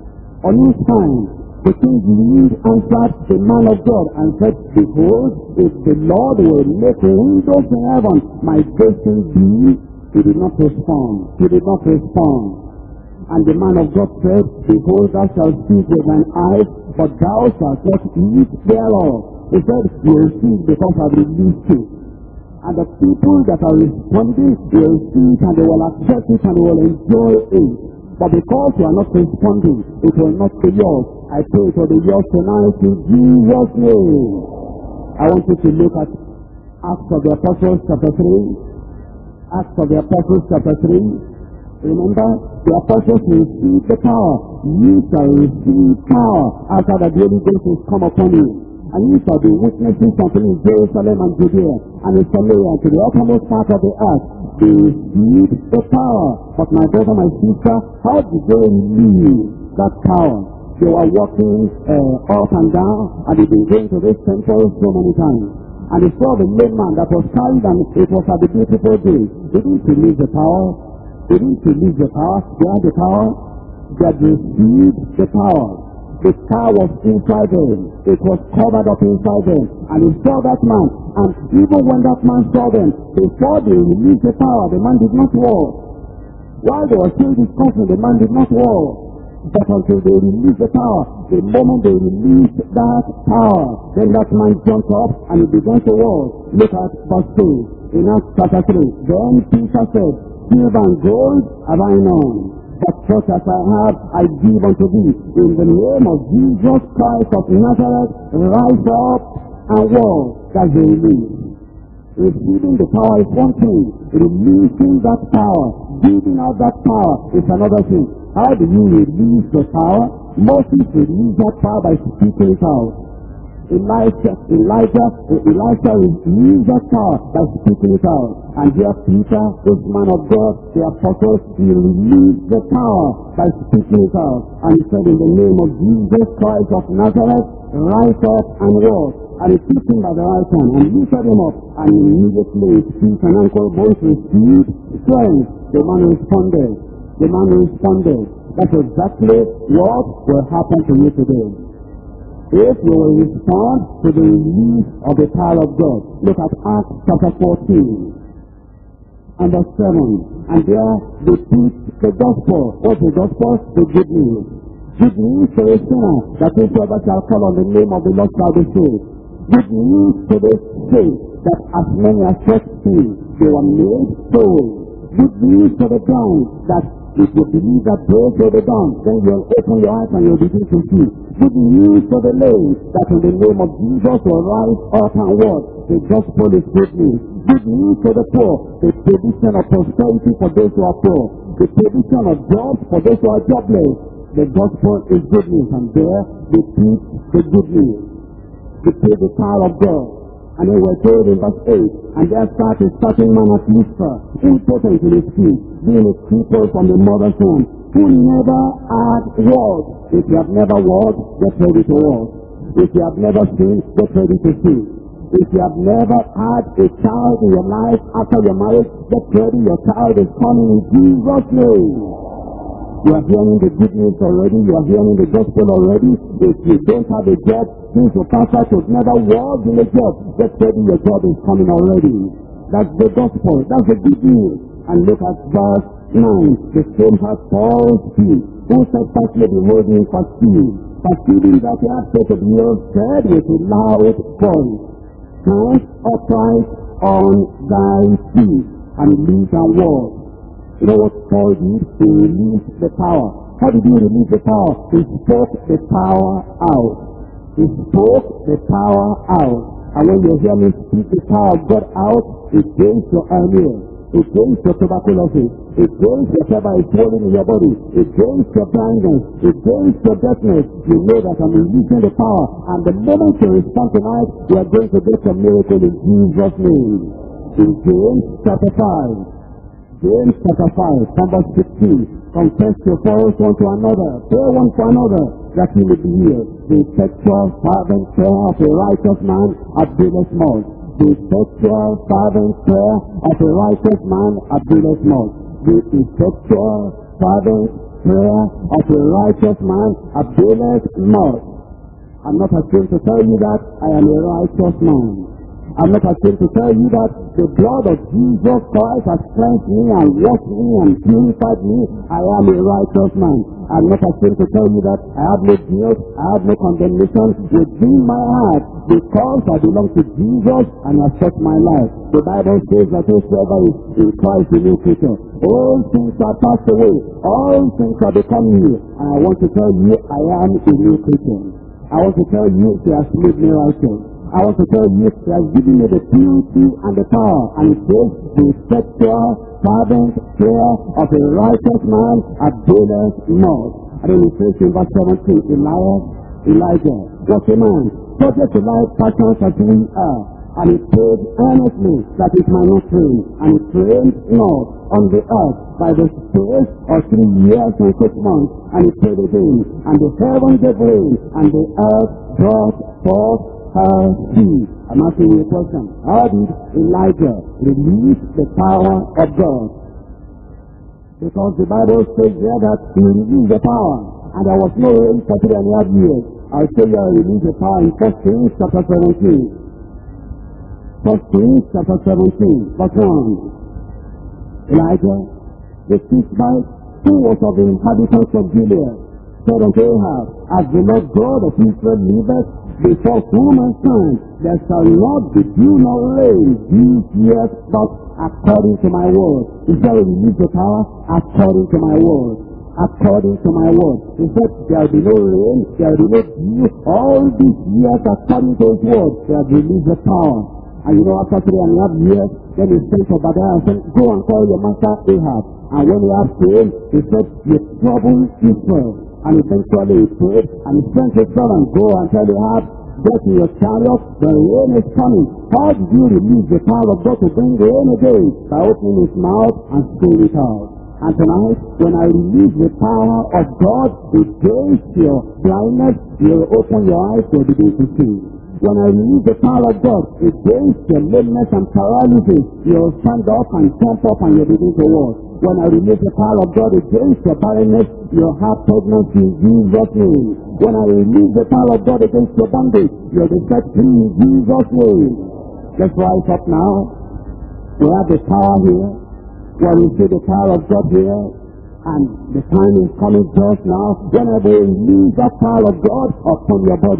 on his time, the king believed answered the man of God and said, behold, if the Lord will make windows in heaven, my blessing be. He did not respond. He did not respond. And the man of God said, behold, thou shalt see with thine eyes, but thou shalt not eat thereof. He said, you will see because I released it. And the people that are responding will see it, and they will accept it, and they will enjoy it. But because you are not responding, it will not be yours. I pray it will be yours tonight in Jesus' name. I want you to look at Acts of the Apostles chapter three. Acts of the Apostles chapter three. Remember, the apostles received the power. You shall receive power after the Holy Ghost has come upon you. And you shall be witnesses unto me in Jerusalem and Judea and in Samaria to the uttermost part of the earth. They received the power. But my brother, my sister, how did they release that power? They were walking uh, up and down, and they've been going to this temple so many times. And they saw the lame man that was carried, and it was at the beautiful day. They didn't release the power. They didn't release the power. They had the power. They had received the power. The car was inside them. It was covered up inside them. And they saw that man. And even when that man saw them, before they released the power, the man did not walk. While they were still discussing, the man did not walk. But until they released the power, the moment they released that power, then that man jumped up and he began to walk. Look at verse two in Acts chapter three. Then Peter said, silver and gold have I none, but such as I have I give unto thee. In the name of Jesus Christ of Nazareth, rise up and walk. That's the release. Receiving the power is one thing. Releasing that power, giving out that power is another thing. How do you release the power? Moses released that power by speaking it out. Elijah, Elijah, Elijah released that power by speaking it out. And here Peter, this man of God, the apostle, he released the power by speaking it out. And he said, in the name of Jesus Christ of Nazareth, rise up and walk. And he took him by the right hand and lifted him up, and immediately his feet and ankle bones received strength. The man responded. The man responded. That's exactly what will happen to you today. If you will respond to the release of the power of God. Look at Acts chapter fourteen and verse seven. And there they preach the gospel. What's the gospel? The good news. Good news to a sinner, that whosoever shall call on the name of the Lord shall be saved. Good news to the saints, that as many as set free, they were made whole. Good news for the blind, that if you believe that praise will be done, then you'll open your eyes and you'll begin to see. Good news for the lame, that in the name of Jesus will rise up and walk. The gospel is good news. Good news for the poor, the provision of prosperity for those who are poor, the provision of jobs for those who are jobless. The gospel is good news, and there they preach the good news. They preach the power of God. And then we're told in verse eight, and there sat a certain man at Lystra, impotent in his feet, being a cripple from the mother's womb, who never had walked. If you have never walked, get ready to walk. If you have never seen, get ready to see. If you have never had a child in your life after your marriage, get ready, your child is coming in Jesus' name. You are hearing the good news already. You are hearing the gospel already. If you don't have a job, since your pastor should never walk in a job, get ready, your job is coming already. That's the gospel. That's the good news. And look at verse nine. The same has Paul's feet, who said, "Partly beholding perceived, perceiving that he had set the earth, said with a loud voice, Stand upright on thy feet, and lead and walk." You know what Paul did? He released the power. How did he release the power? He spoke the power out. He spoke the power out. And when you hear me speak the power of God out, it gains your hernia. It gains your tuberculosis. It gains whatever is swollen in your body. It gains your blindness. It gains your deafness. You know that I'm releasing the power. And the moment you respond tonight, you are going to get a miracle in Jesus' name. In James chapter five. James chapter five, number sixteen. Confess your faults one to another, pray one for another, that he may be healed. The effectual fervent prayer of a righteous man availeth much. The effectual fervent prayer of a righteous man availeth much. The effectual fervent prayer of a righteous man availeth much. I'm not ashamed to tell you that I am a righteous man. I'm not ashamed to tell you that the blood of Jesus Christ has cleansed me and washed me and purified me. I am a righteous man. I'm not ashamed to tell you that I have no guilt, I have no condemnation within my heart, because I belong to Jesus and I set my life. The Bible says that whosoever is in Christ is a new creature. All things are passed away, all things are become new. And I want to tell you, I am a new creature. I want to tell you, He has made me righteous. I want to tell you, He has given me the purity and the power. And it says, the effectual, fervent prayer of a righteous man availeth much. And then it says in verse seventeen, Elias, Elijah, was a man, subject to like passions as we are. And he prayed earnestly that it might not rain. And it rained not on the earth by the space of three years and six months. And he prayed again. And the heaven gave rain, and the earth brought forth her seed. I'm asking you a question. How did Elijah release the power of God? Because the Bible says there that he released the power, and there was no rain for three and a half years. I'll show you how he released the power in First Kings chapter seventeen. First Kings chapter seventeen, verse one. Elijah, the Tishbite, who was of the inhabitants of Gilead, said unto Ahab, As the Lord God of Israel liveth, before whom I stand, there shall not be dew nor rain these years, but according to my word. He shall release the power according to my word. According to my word. He said, there will be no rain, there will be no dew, all these years according to his word, they have released the power. And you know, after three and a half years, then he sent to Obadiah and said, Go and call your master Ahab. And when Ahab came, he said, You trouble Israel. And eventually he prayed, and he sent his servant, Go and tell Ahab, Get in your chariot, the rain is coming. How did you release the power of God to bring the rain again? By opening his mouth and spilling it out. And tonight, when I release the power of God against your blindness, you'll open your eyes to begin to see. When I release the power of God against your lameness and paralysis, you'll stand up and jump up and you'll begin to walk. When I release the power of God against your barrenness, you'll have pregnancy in Jesus' name. When I release the power of God against your bondage, you'll be set free in Jesus' name. Let's rise up now. We have the power here. When we see the power of God here, and the time is coming just now, when I will release the power of God upon your body.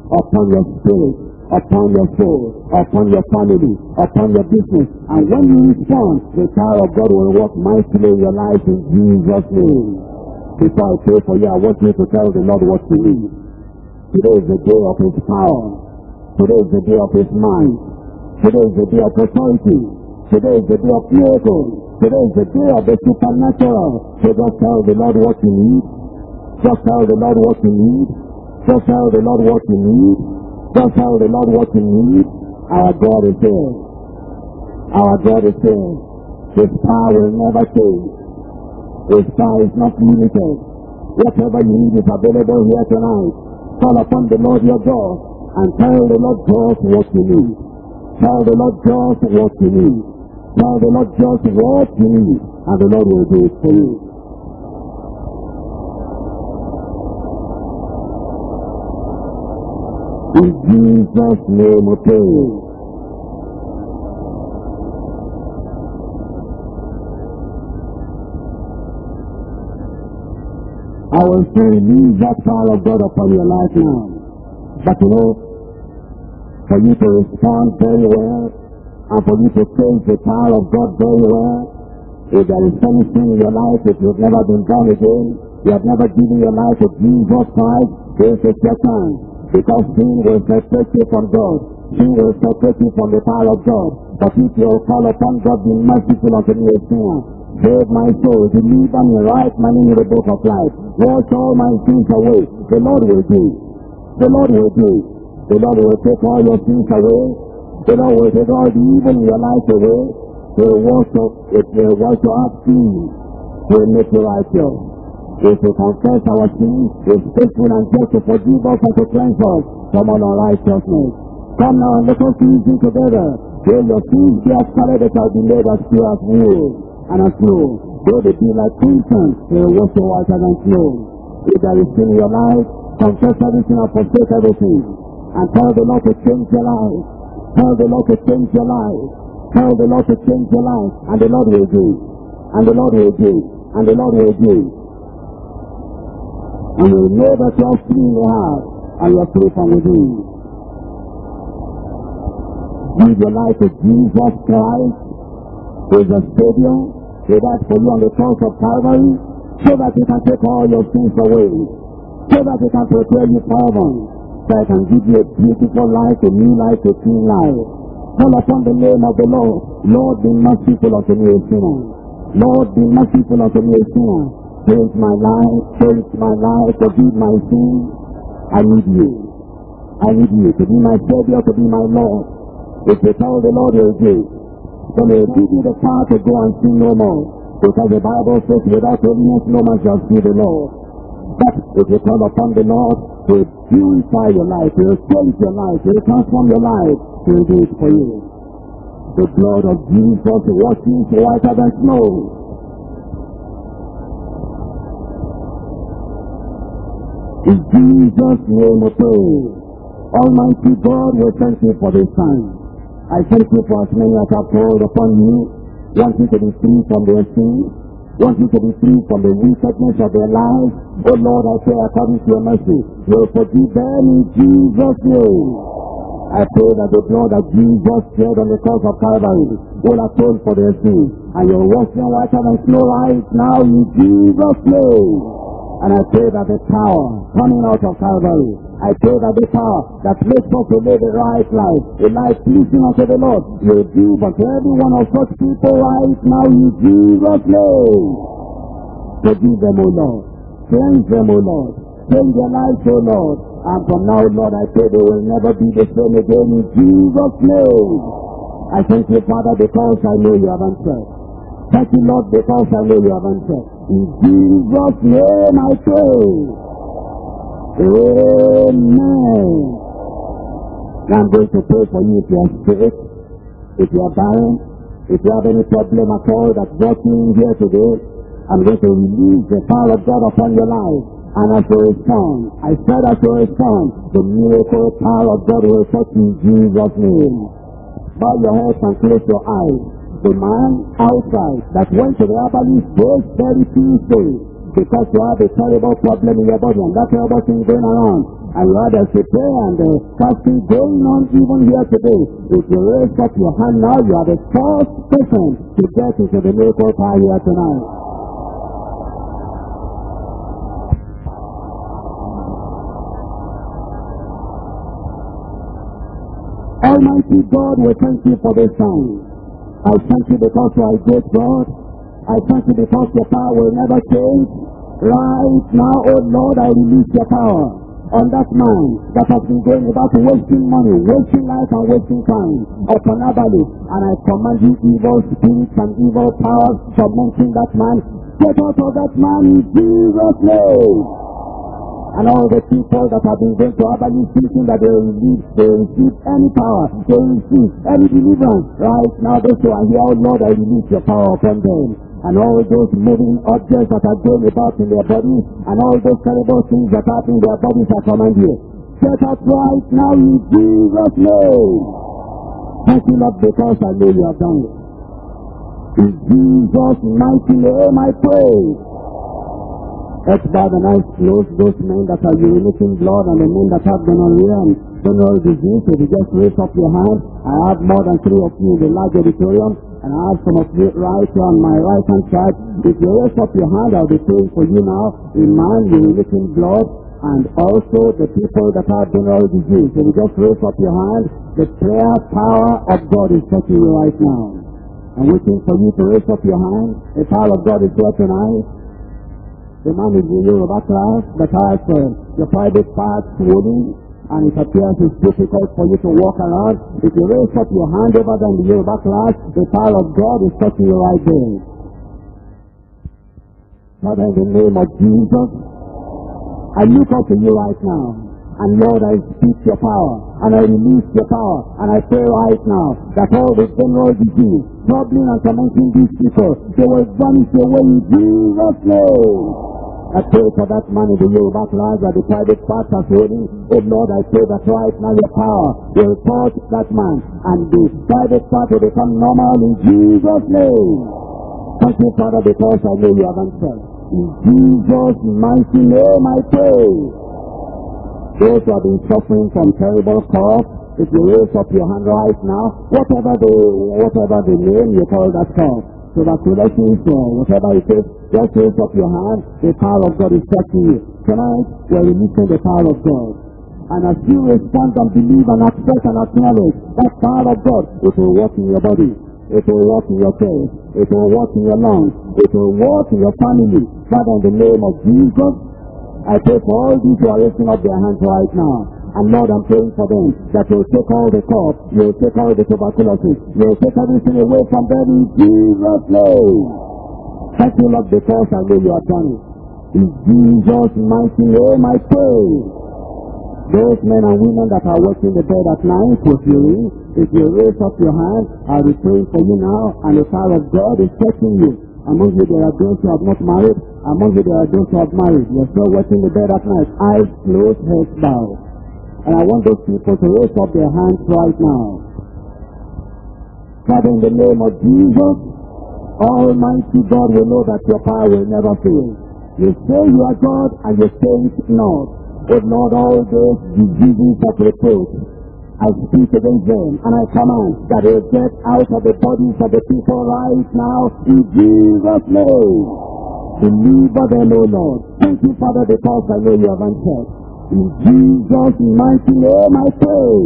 upon your spirit, upon your soul, upon your family, upon your business. And when you respond, the power of God will work mightily in your life in Jesus' name. Before I pray for you, I want you to tell the Lord what you need. Today is the day of His power. Today is the day of His mind. Today is the day of authority. Today is the day of miracles. Today is the day of the supernatural. So just tell the Lord what you need. Just tell the Lord what you need. Just tell the Lord what you need. Just tell the Lord what you need. Our God is here. Our God is here. His power will never change. His power is not limited. Whatever you need is available here tonight. Call upon the Lord your God and tell the Lord just what you need. Tell the Lord just what you need. Tell the Lord just what you need, and the Lord will do it for you. In Jesus' name we pray. I will say, release that power of God upon your life now. But you know, for you to respond very well, and for you to change the power of God very well, if there is anything in your life that you have never been born again, you have never given your life to Jesus Christ, this is your time. Because sin will separate you from God. Sin will separate you from the power of God. But if you will call upon God, be merciful unto me, a sinner. Save my soul, deliver me, write my name in the book of life. Wash all my sins away. The Lord will do. The Lord will do. The Lord will take all your sins away. The Lord will take all the evil in your life away. He will wash your, it will wash your heart clean. He will make you righteous. If we confess our sins, He is faithful and just to forgive us and to cleanse us from all unrighteousness. Come now and let us reason together. Till your sins be as scarlet, they shall be made as pure as wool and as snow. Though they be like crimson, they will wash you whiter than snow. If there is sin in your life, confess everything and forsake everything. And tell the Lord to change your life. Tell the Lord to change your life. Tell the Lord to change your life. And the Lord will do. And the Lord will do. And the Lord will do. And you will know that you are free in your heart. And you are free from within. Give your life to Jesus Christ, who is the Savior. He died for you on the cross of Calvary, so that He can take all your sins away. So that He can prepare you for heaven. So I can give you a beautiful life, a new life, a clean life. Call upon the name of the Lord. Lord, be merciful unto me, a sinner. Lord, be merciful unto me, a sinner. Change my life, change my life, forgive my sins. I need you. I need you to be my Savior, to be my Lord. If you tell the Lord, He will do. Then He will give you the power to go and sin no more. Because the Bible says, without holiness no man shall see the Lord. But if you call upon the Lord, He will purify your life, He will change your life, He will transform your life, He will do it for you. The blood of Jesus washes whiter than snow. In Jesus' name we pray. Almighty God, we thank you for this time. I thank you for as many as have called upon you, want you to be free from their sins, want you to be free from the wickedness of their lives. Oh Lord, I pray according to your mercy, you will forgive them in Jesus' name. I pray that the blood that Jesus shed on the cross of Calvary will atone for their sins, and you will wash them whiter than snow right now in Jesus' name. And I pray that the power coming out of Calvary, I pray that the power that makes us to live a right life, a life pleasing unto the Lord, will give unto every one of such people right now in Jesus' name. Forgive them, O Lord. Cleanse them, O Lord. Change their lives, O Lord. And from now, Lord, I pray they will never be the same again in Jesus' name. I thank you, Father, because I know you have answered. Thank you, Lord, because I know you have answered. In Jesus' name I pray. Amen. Now I'm going to pray for you if you are sick, if you are barren, if you have any problem at all that brought you in here today. I'm going to release the power of God upon your life. And as you respond, I said as you respond, the miracle power of God will touch you in Jesus' name. Bow your heads and close your eyes. The man outside that went to the herbalist this very Tuesday because you have a terrible problem in your body and that terrible thing going around. and you had a prayer and the fasting going on even here today. If you raise up your hand now, you are the first person to get into the miracle power here tonight. Almighty God, we thank you for this time. I thank you because you are a great God. I thank you because your power will never change. Right now, oh Lord, I release your power on that man that has been going about wasting money, wasting life and wasting time upon Abali. And I command you, evil spirits and evil powers, tormenting that man. Get out of that man in Jesus' name. And all the people that have been going to Abali thinking that they will receive, they will receive any power, they will receive any deliverance. Right now, those who are here, oh Lord, I release your power upon them. And all those moving objects that are going about in their bodies, and all those terrible things that happen in their bodies, I command you. Get out right now in Jesus' name. Thank you, Lord, because I know you have done it. In Jesus' mighty name I pray. Let's bow the eyes closed, those men that are urinating blood and the men that have gonorrhea and general disease. If you just raise up your hand, I have more than three of you in the large auditorium, and I have some of you right here on my right hand side. If you raise up your hand, I'll be praying for you now. A man urinating blood, and also the people that have general disease. If you just raise up your hand, the prayer power of God is touching you right now. I'm waiting for you to raise up your hand. The power of God is here tonight. The man is in Yoruba class that has uh, your private parts swollen, and it appears it's difficult for you to walk around. If you raise up your hand over there in the Yoruba class, the power of God is touching you right there. Father, in the name of Jesus, I look up to you right now, and Lord, I speak your power, and I release your power, and I pray right now that all the general disease, troubling and tormenting these people, they will vanish away in Jesus' name. I pray for that man in the Yoruba class that the private parts are holding. Oh Lord, I pray that right now your power will touch that man, and the private part will become normal in Jesus' name. Thank you, Father, because I know you have answered. In Jesus' mighty name I pray. Those who have been suffering from terrible cough, if you raise up your hand right now, whatever the whatever the name you call that cough, tuberculosis or whatever it is, just raise up your hand. The power of God is touching you. Tonight, we are releasing the power of God. And as you respond and believe and accept and acknowledge that power of God, it will work in your body. It will work in your chest. It will work in your lungs. It will work in your family. Father, in the name of Jesus, I pray for all these who are raising up their hands right now. And Lord, I'm praying for them that you'll take all the cough, you'll take all the tuberculosis, you'll take everything away from them in Jesus' name. Thank you, Lord, because I know you have done it. In Jesus' mighty name I pray. Those men and women that are working the bed at night with you, if you raise up your hand, I'll be praying for you now, and the power of God is touching you. Among you there are those who have not married, among you there are those who have married. You're still working the bed at night, eyes closed, heads bowed. And I want those people to raise up their hands right now. Father, in the name of Jesus, Almighty God, we know that your power will never fail. You say you are God, and you say it not. But Lord, all those diseases of reproach, I speak against them, and I command that they get out of the bodies of the people right now, in Jesus' name. Deliver them, O Lord. Thank you, Father, because I know you have answered. In Jesus' mighty name I pray.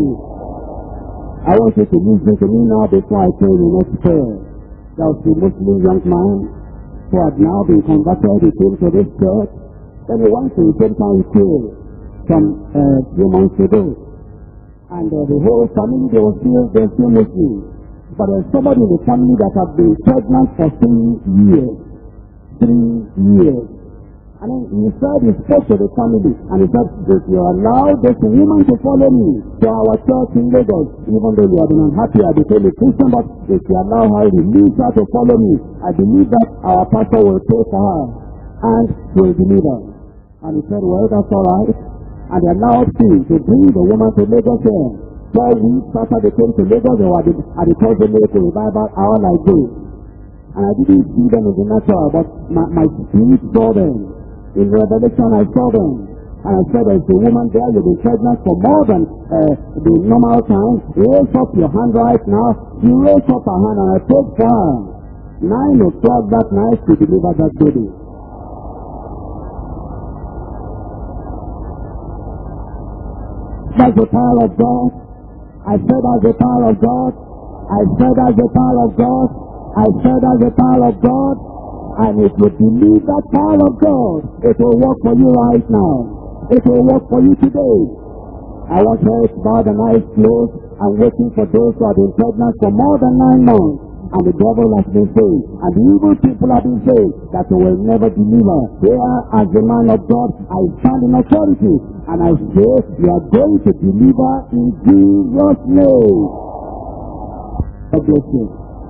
I want you to listen to me now before I pray the next prayer. There was a Muslim young man who had now been converted. He came to this church. Then he went to the same time he came some uh, few months ago. And uh, the whole family, they were still, they were still Muslim. But there's somebody in the family that had been pregnant for three years. Three years. And then he said, he spoke to the family, and he said, if you allow this woman to follow me to our church in Lagos, even though you have been unhappy, I became a Christian, but if you allow her, release her to follow me, I believe that our pastor will pray for her, and will deliver. And he said, well, that's all right. And they allowed him to bring the woman to Lagos here. Four weeks after they came to Lagos, they were at the, at the Thursday Miracle Revival hour like this. And I didn't see them in the natural, but my, my spirit saw them. In Revelation, I saw them. And I said, there's a woman there, you've been pregnant for more than uh, the normal time. Raise up your hand right now. She raised up her hand and I prayed for her. Nine o'clock that night, she delivered that baby. That's the power of God. I said that's the power of God. I said that's the power of God. I said that's the power of God. And if you believe that power of God, it will work for you right now. It will work for you today. I want her to bow the eyes closed and waiting for those who have been pregnant for more than nine months. And the devil has been saying, and the evil people have been saying, that they will never deliver. Here, as the man of God, I stand in authority. And I say, you are going to deliver in Jesus' name. God bless you.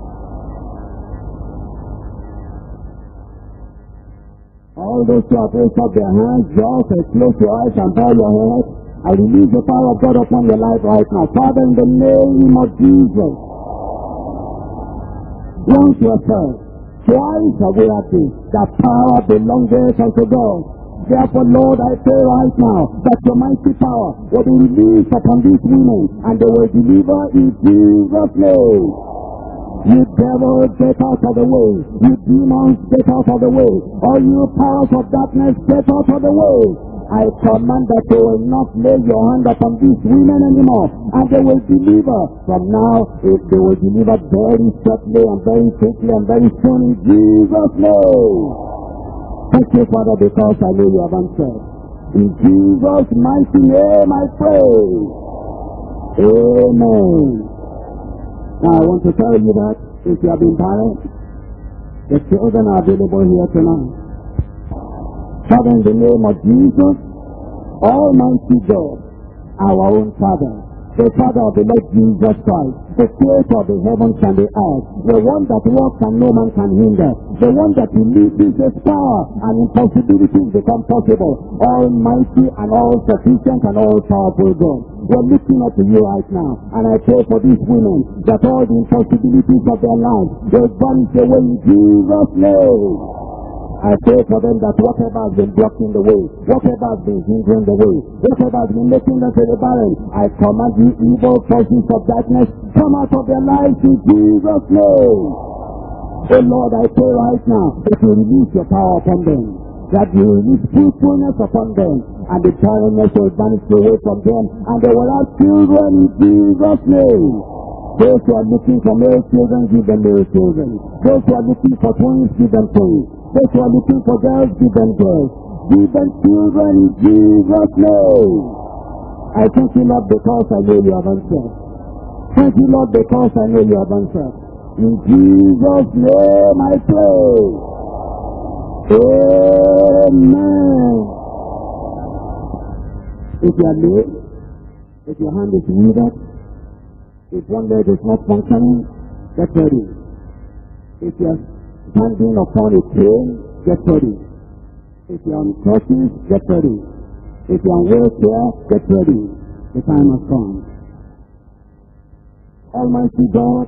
All those who have raised up their hands, just and close your eyes and bow your head. I release the power of God upon your life right now. Father, in the name of Jesus, once yourself, twice have we had this, that power belongs unto God. Therefore, Lord, I pray right now that your mighty power will be released upon these women and they will deliver in Jesus' name. You devil, get out of the way. You demons, get out of the way. All you powers of darkness, get out of the way. I command that they will not lay your hand upon these women anymore, and they will deliver. From now, if they will deliver very shortly and very quickly and very soon in Jesus' name. Thank you, Father, because I know you have answered. In Jesus' mighty name I pray. Amen. Now I want to tell you that if you have been barren, the children are available here tonight. Father, in the name of Jesus, Almighty God, our own Father, the Father of the Lord Jesus Christ, the Creator of the heavens and the earth, the one that works and no man can hinder, the one that releases His power and impossibilities become possible, Almighty and all-sufficient and all-powerful God. We're looking up to you right now, and I pray for these women that all the impossibilities of their lives will vanish away in Jesus' name. I pray for them that whatever has been blocking the way, whatever has been hindering the way, whatever has been making them to the barren, I command you evil forces of darkness, come out of their lives in Jesus' name. Oh Lord, I pray right now that you release your power upon them, that you release fruitfulness upon them, and the barrenness will vanish away from them, and they will have children in Jesus' name. Those who are looking for male children, give them male children. Those who are looking for twins, give them twins. Those who are looking for girls, give them girls. Give them children in Jesus' name. I thank you, Lord, because I know you have answered. Thank you, Lord, because I know you have answered. In Jesus' name I pray. Amen. If you are late, if your hand is withered, if one leg is not functioning, get ready. If you are standing upon a train, get ready. If you are on crutches, get ready. If you are on wheelchair, get ready. The time has come. Almighty God,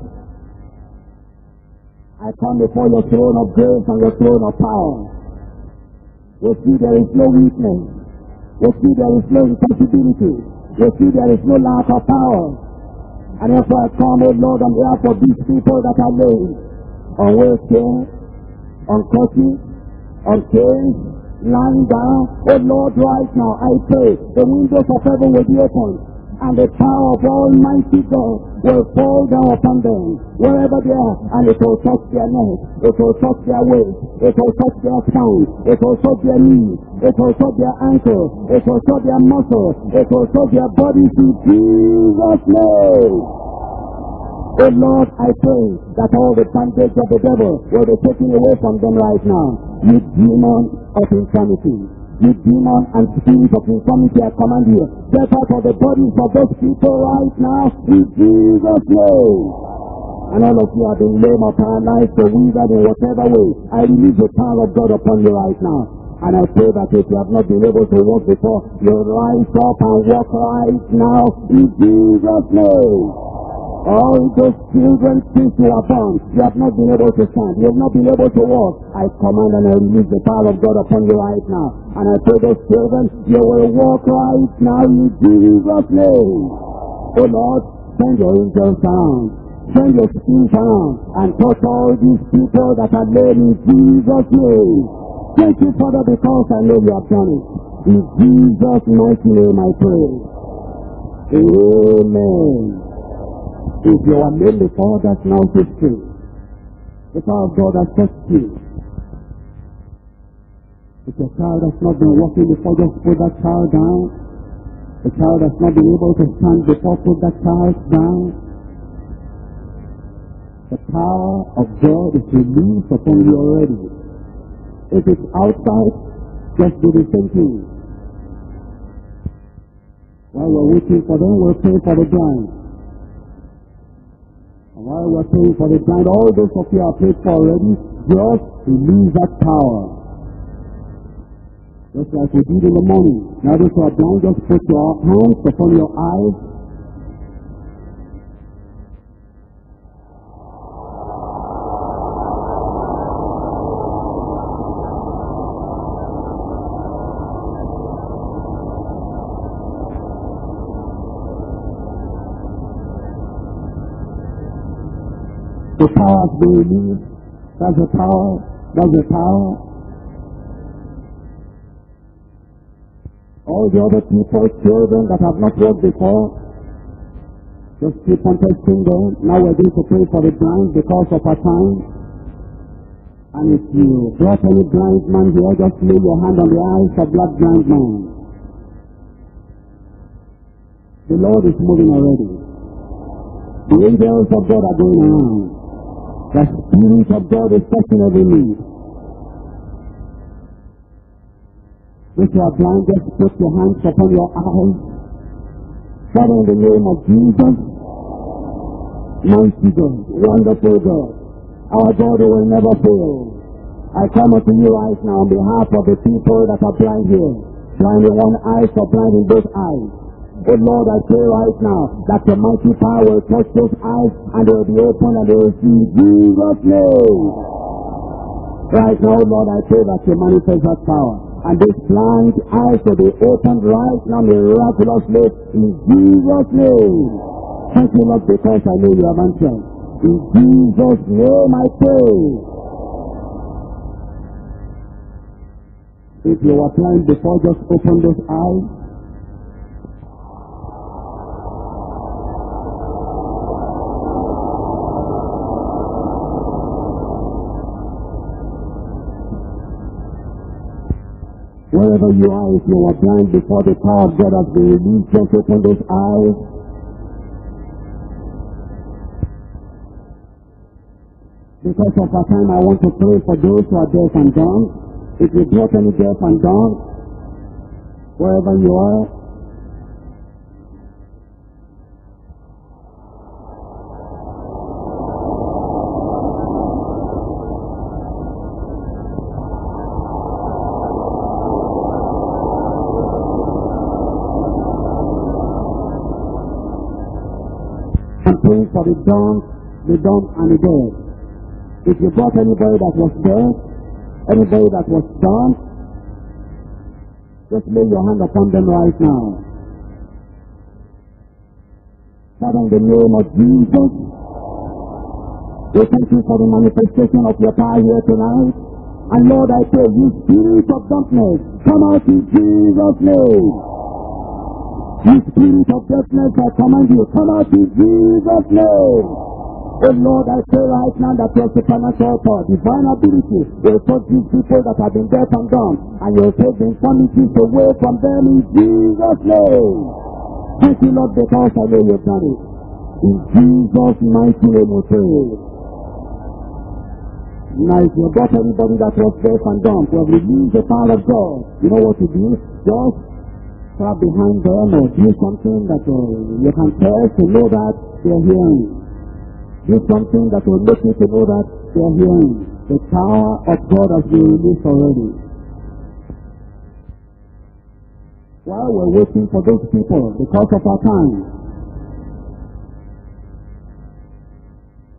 I come before your throne of grace and your throne of power. You see there is no weakness. You see there is no impossibility. You see there is no lack of power. And therefore I come, O Lord, on behalf of these people that are laid on wheelchair, on crutches, on chains, lying down. Oh Lord, right now I pray the windows of heaven will be opened, and the power of Almighty God will fall down upon them, wherever they are, and it will touch their neck, it will touch their waist, it will touch their spine, it will touch their knees, it will touch their ankle, it will touch their muscle, it will touch their bodies in Jesus' name. Oh Lord, I pray that all the bandage of the devil will be taken away from them right now. You demon of infirmity, you demon and spirit of infirmity, I command you, get out of the bodies of those people right now in Jesus' name. And all of you have been lame or paralyzed or withered in whatever way, I release the power of God upon you right now. And I pray that if you have not been able to walk before, you'll rise up and walk right now in Jesus' name. All those children since you were born, you have not been able to stand. You have not been able to walk. I command and I release the power of God upon you right now. And I pray those children, you will walk right now in Jesus' name. Oh Lord, send your angels down. Send your spirit down and touch all these people that are laid in Jesus' name. Thank you, Father, because I know you have done it. In Jesus' mighty name I pray. Amen. If you are made before, that's now history. The power of God has touched you. If your child has not been walking before, just put that child down. The child has not been able to stand before, put that child down. The power of God is released upon you already. If it's outside, just do the same thing. While we're waiting for them, we'll pray for the blind. And while we're praying for the blind, all those of you are prayed for already, just release that power. Just like we did in the morning. Now those who are blind, just put your hands upon your eyes. The power has been released. That's the power. That's the power. All the other people, children that have not walked before, just keep on testing them. Now we're going to pray for the blind because of our time. And if you brought any blind man here, just lay your hand on the eyes of that blind man. The Lord is moving already. The angels of God are going around. The Spirit of God is touching every need. If you are blind, just put your hands upon your eyes. Father, in the name of Jesus, mighty God, wonderful God, our God who will never fail. I come unto you right now on behalf of the people that are blind here. Blind in one eye, so blind in both eyes. Oh Lord, I pray right now that your mighty power will touch those eyes and they will be open and they will see Jesus' name. Right now, Lord, I pray that you manifest that power. And these blind eyes will be opened right now miraculously in Jesus' name. Thank you, Lord, because I know you have answered. In Jesus' name I pray. If you were blind before, just open those eyes. Wherever you are, if you were blind before, the power of God has been released, just open those eyes. Because of our time, I want to pray for those who are deaf and dumb. If you brought any deaf and dumb, wherever you are, praying for the dumb, the dumb and the deaf. If you brought anybody that was deaf, anybody that was dumb, just lay your hand upon them right now. Father, in the name of Jesus, we thank you for the manifestation of your power here tonight. And Lord, I pray, you spirit of darkness, come out in Jesus' name. You spirit of deafness, I command you, come out in Jesus' name. Oh Lord, I pray right now that your supernatural power, divine ability, will touch these people that have been deaf and dumb, and you'll take the infirmities away from them in Jesus' name. Thank you, Lord, because I know you've done it. In Jesus' mighty name we pray. Now, if you got anybody that was deaf and dumb, to have released the power of God, you know what to do? Just clap behind them or do something that uh, you can tell to know that they are hearing. Do something that will make you to know that they are hearing. The power of God has been released already. While we're waiting for those people, because of our time,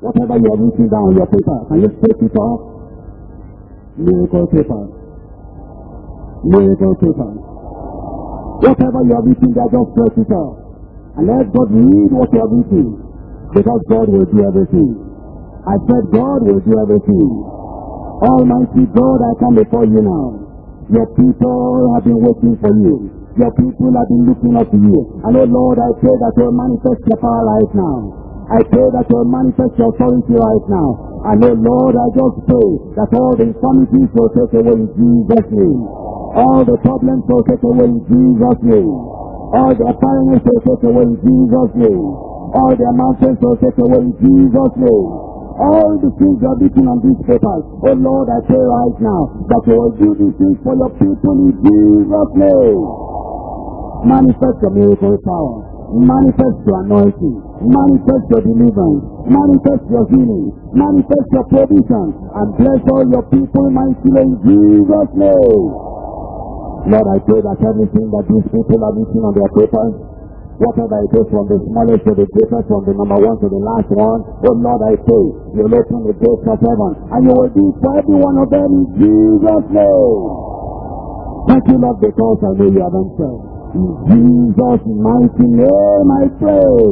Whatever you are written down on your paper, can you take it off? Miracle paper. Miracle paper. Whatever you are written there, just press it off. And let God read what you are written. Because God will do everything. I said God will do everything. Almighty God, I come before you now. Your people have been waiting for you. Your people have been looking up to you. And oh Lord, I pray that you will manifest your power right now. I pray that you will manifest your authority right now. And oh Lord, I just pray that all the infirmities will take away in Jesus' name. All the problems will take away in Jesus' name. All the apparentness will take away in Jesus' name. All the mountains will take away in Jesus' name. All the things you are written on these papers, oh Lord, I pray right now that you will do these things for your people in Jesus' name. Manifest your miracle power. Manifest your anointing. Manifest your deliverance. Manifest your healing. Manifest your provision. And bless all your people mightily in Jesus' name. Lord, I pray that everything that these people are written on their papers, whatever it is, from the smallest to the greatest, from the number one to the last one, oh Lord, I pray you'll open the gates of heaven and you will do for every one of them in Jesus' name. Thank you, Lord, because I know you have answered. In Jesus' mighty name I pray.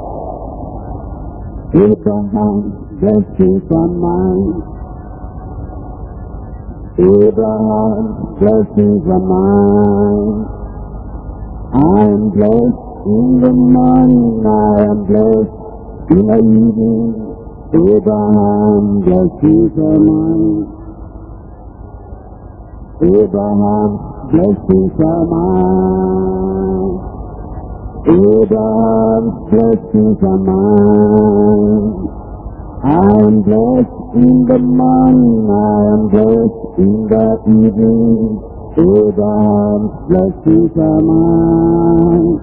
Abraham, blessings are mine. Abraham, blessings are mine. I am blessed in the morning, I am blessed in the evening. Abraham, blessings are mine. Abraham, blessings are mine. Abraham's blessings are mine. I am blessed in the morning, I am blessed in the evening. Abraham's blessings are mine.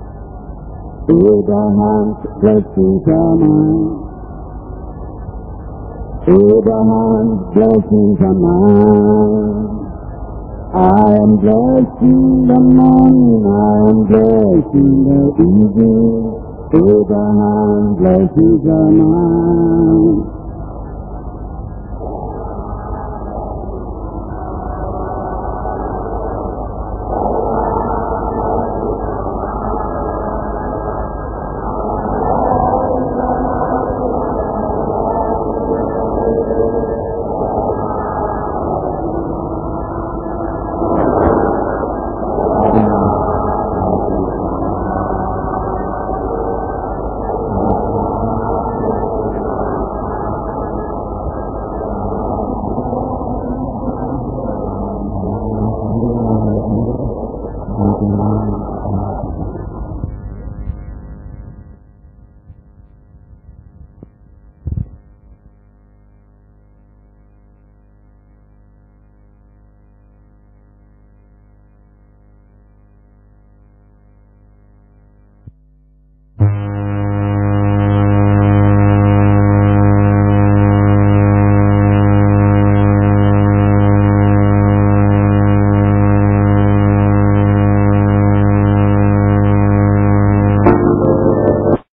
Abraham's blessings are mine. Abraham's blessings are mine. I am blessed in the morning, I am blessed in the evening. Abraham's blessings are mine.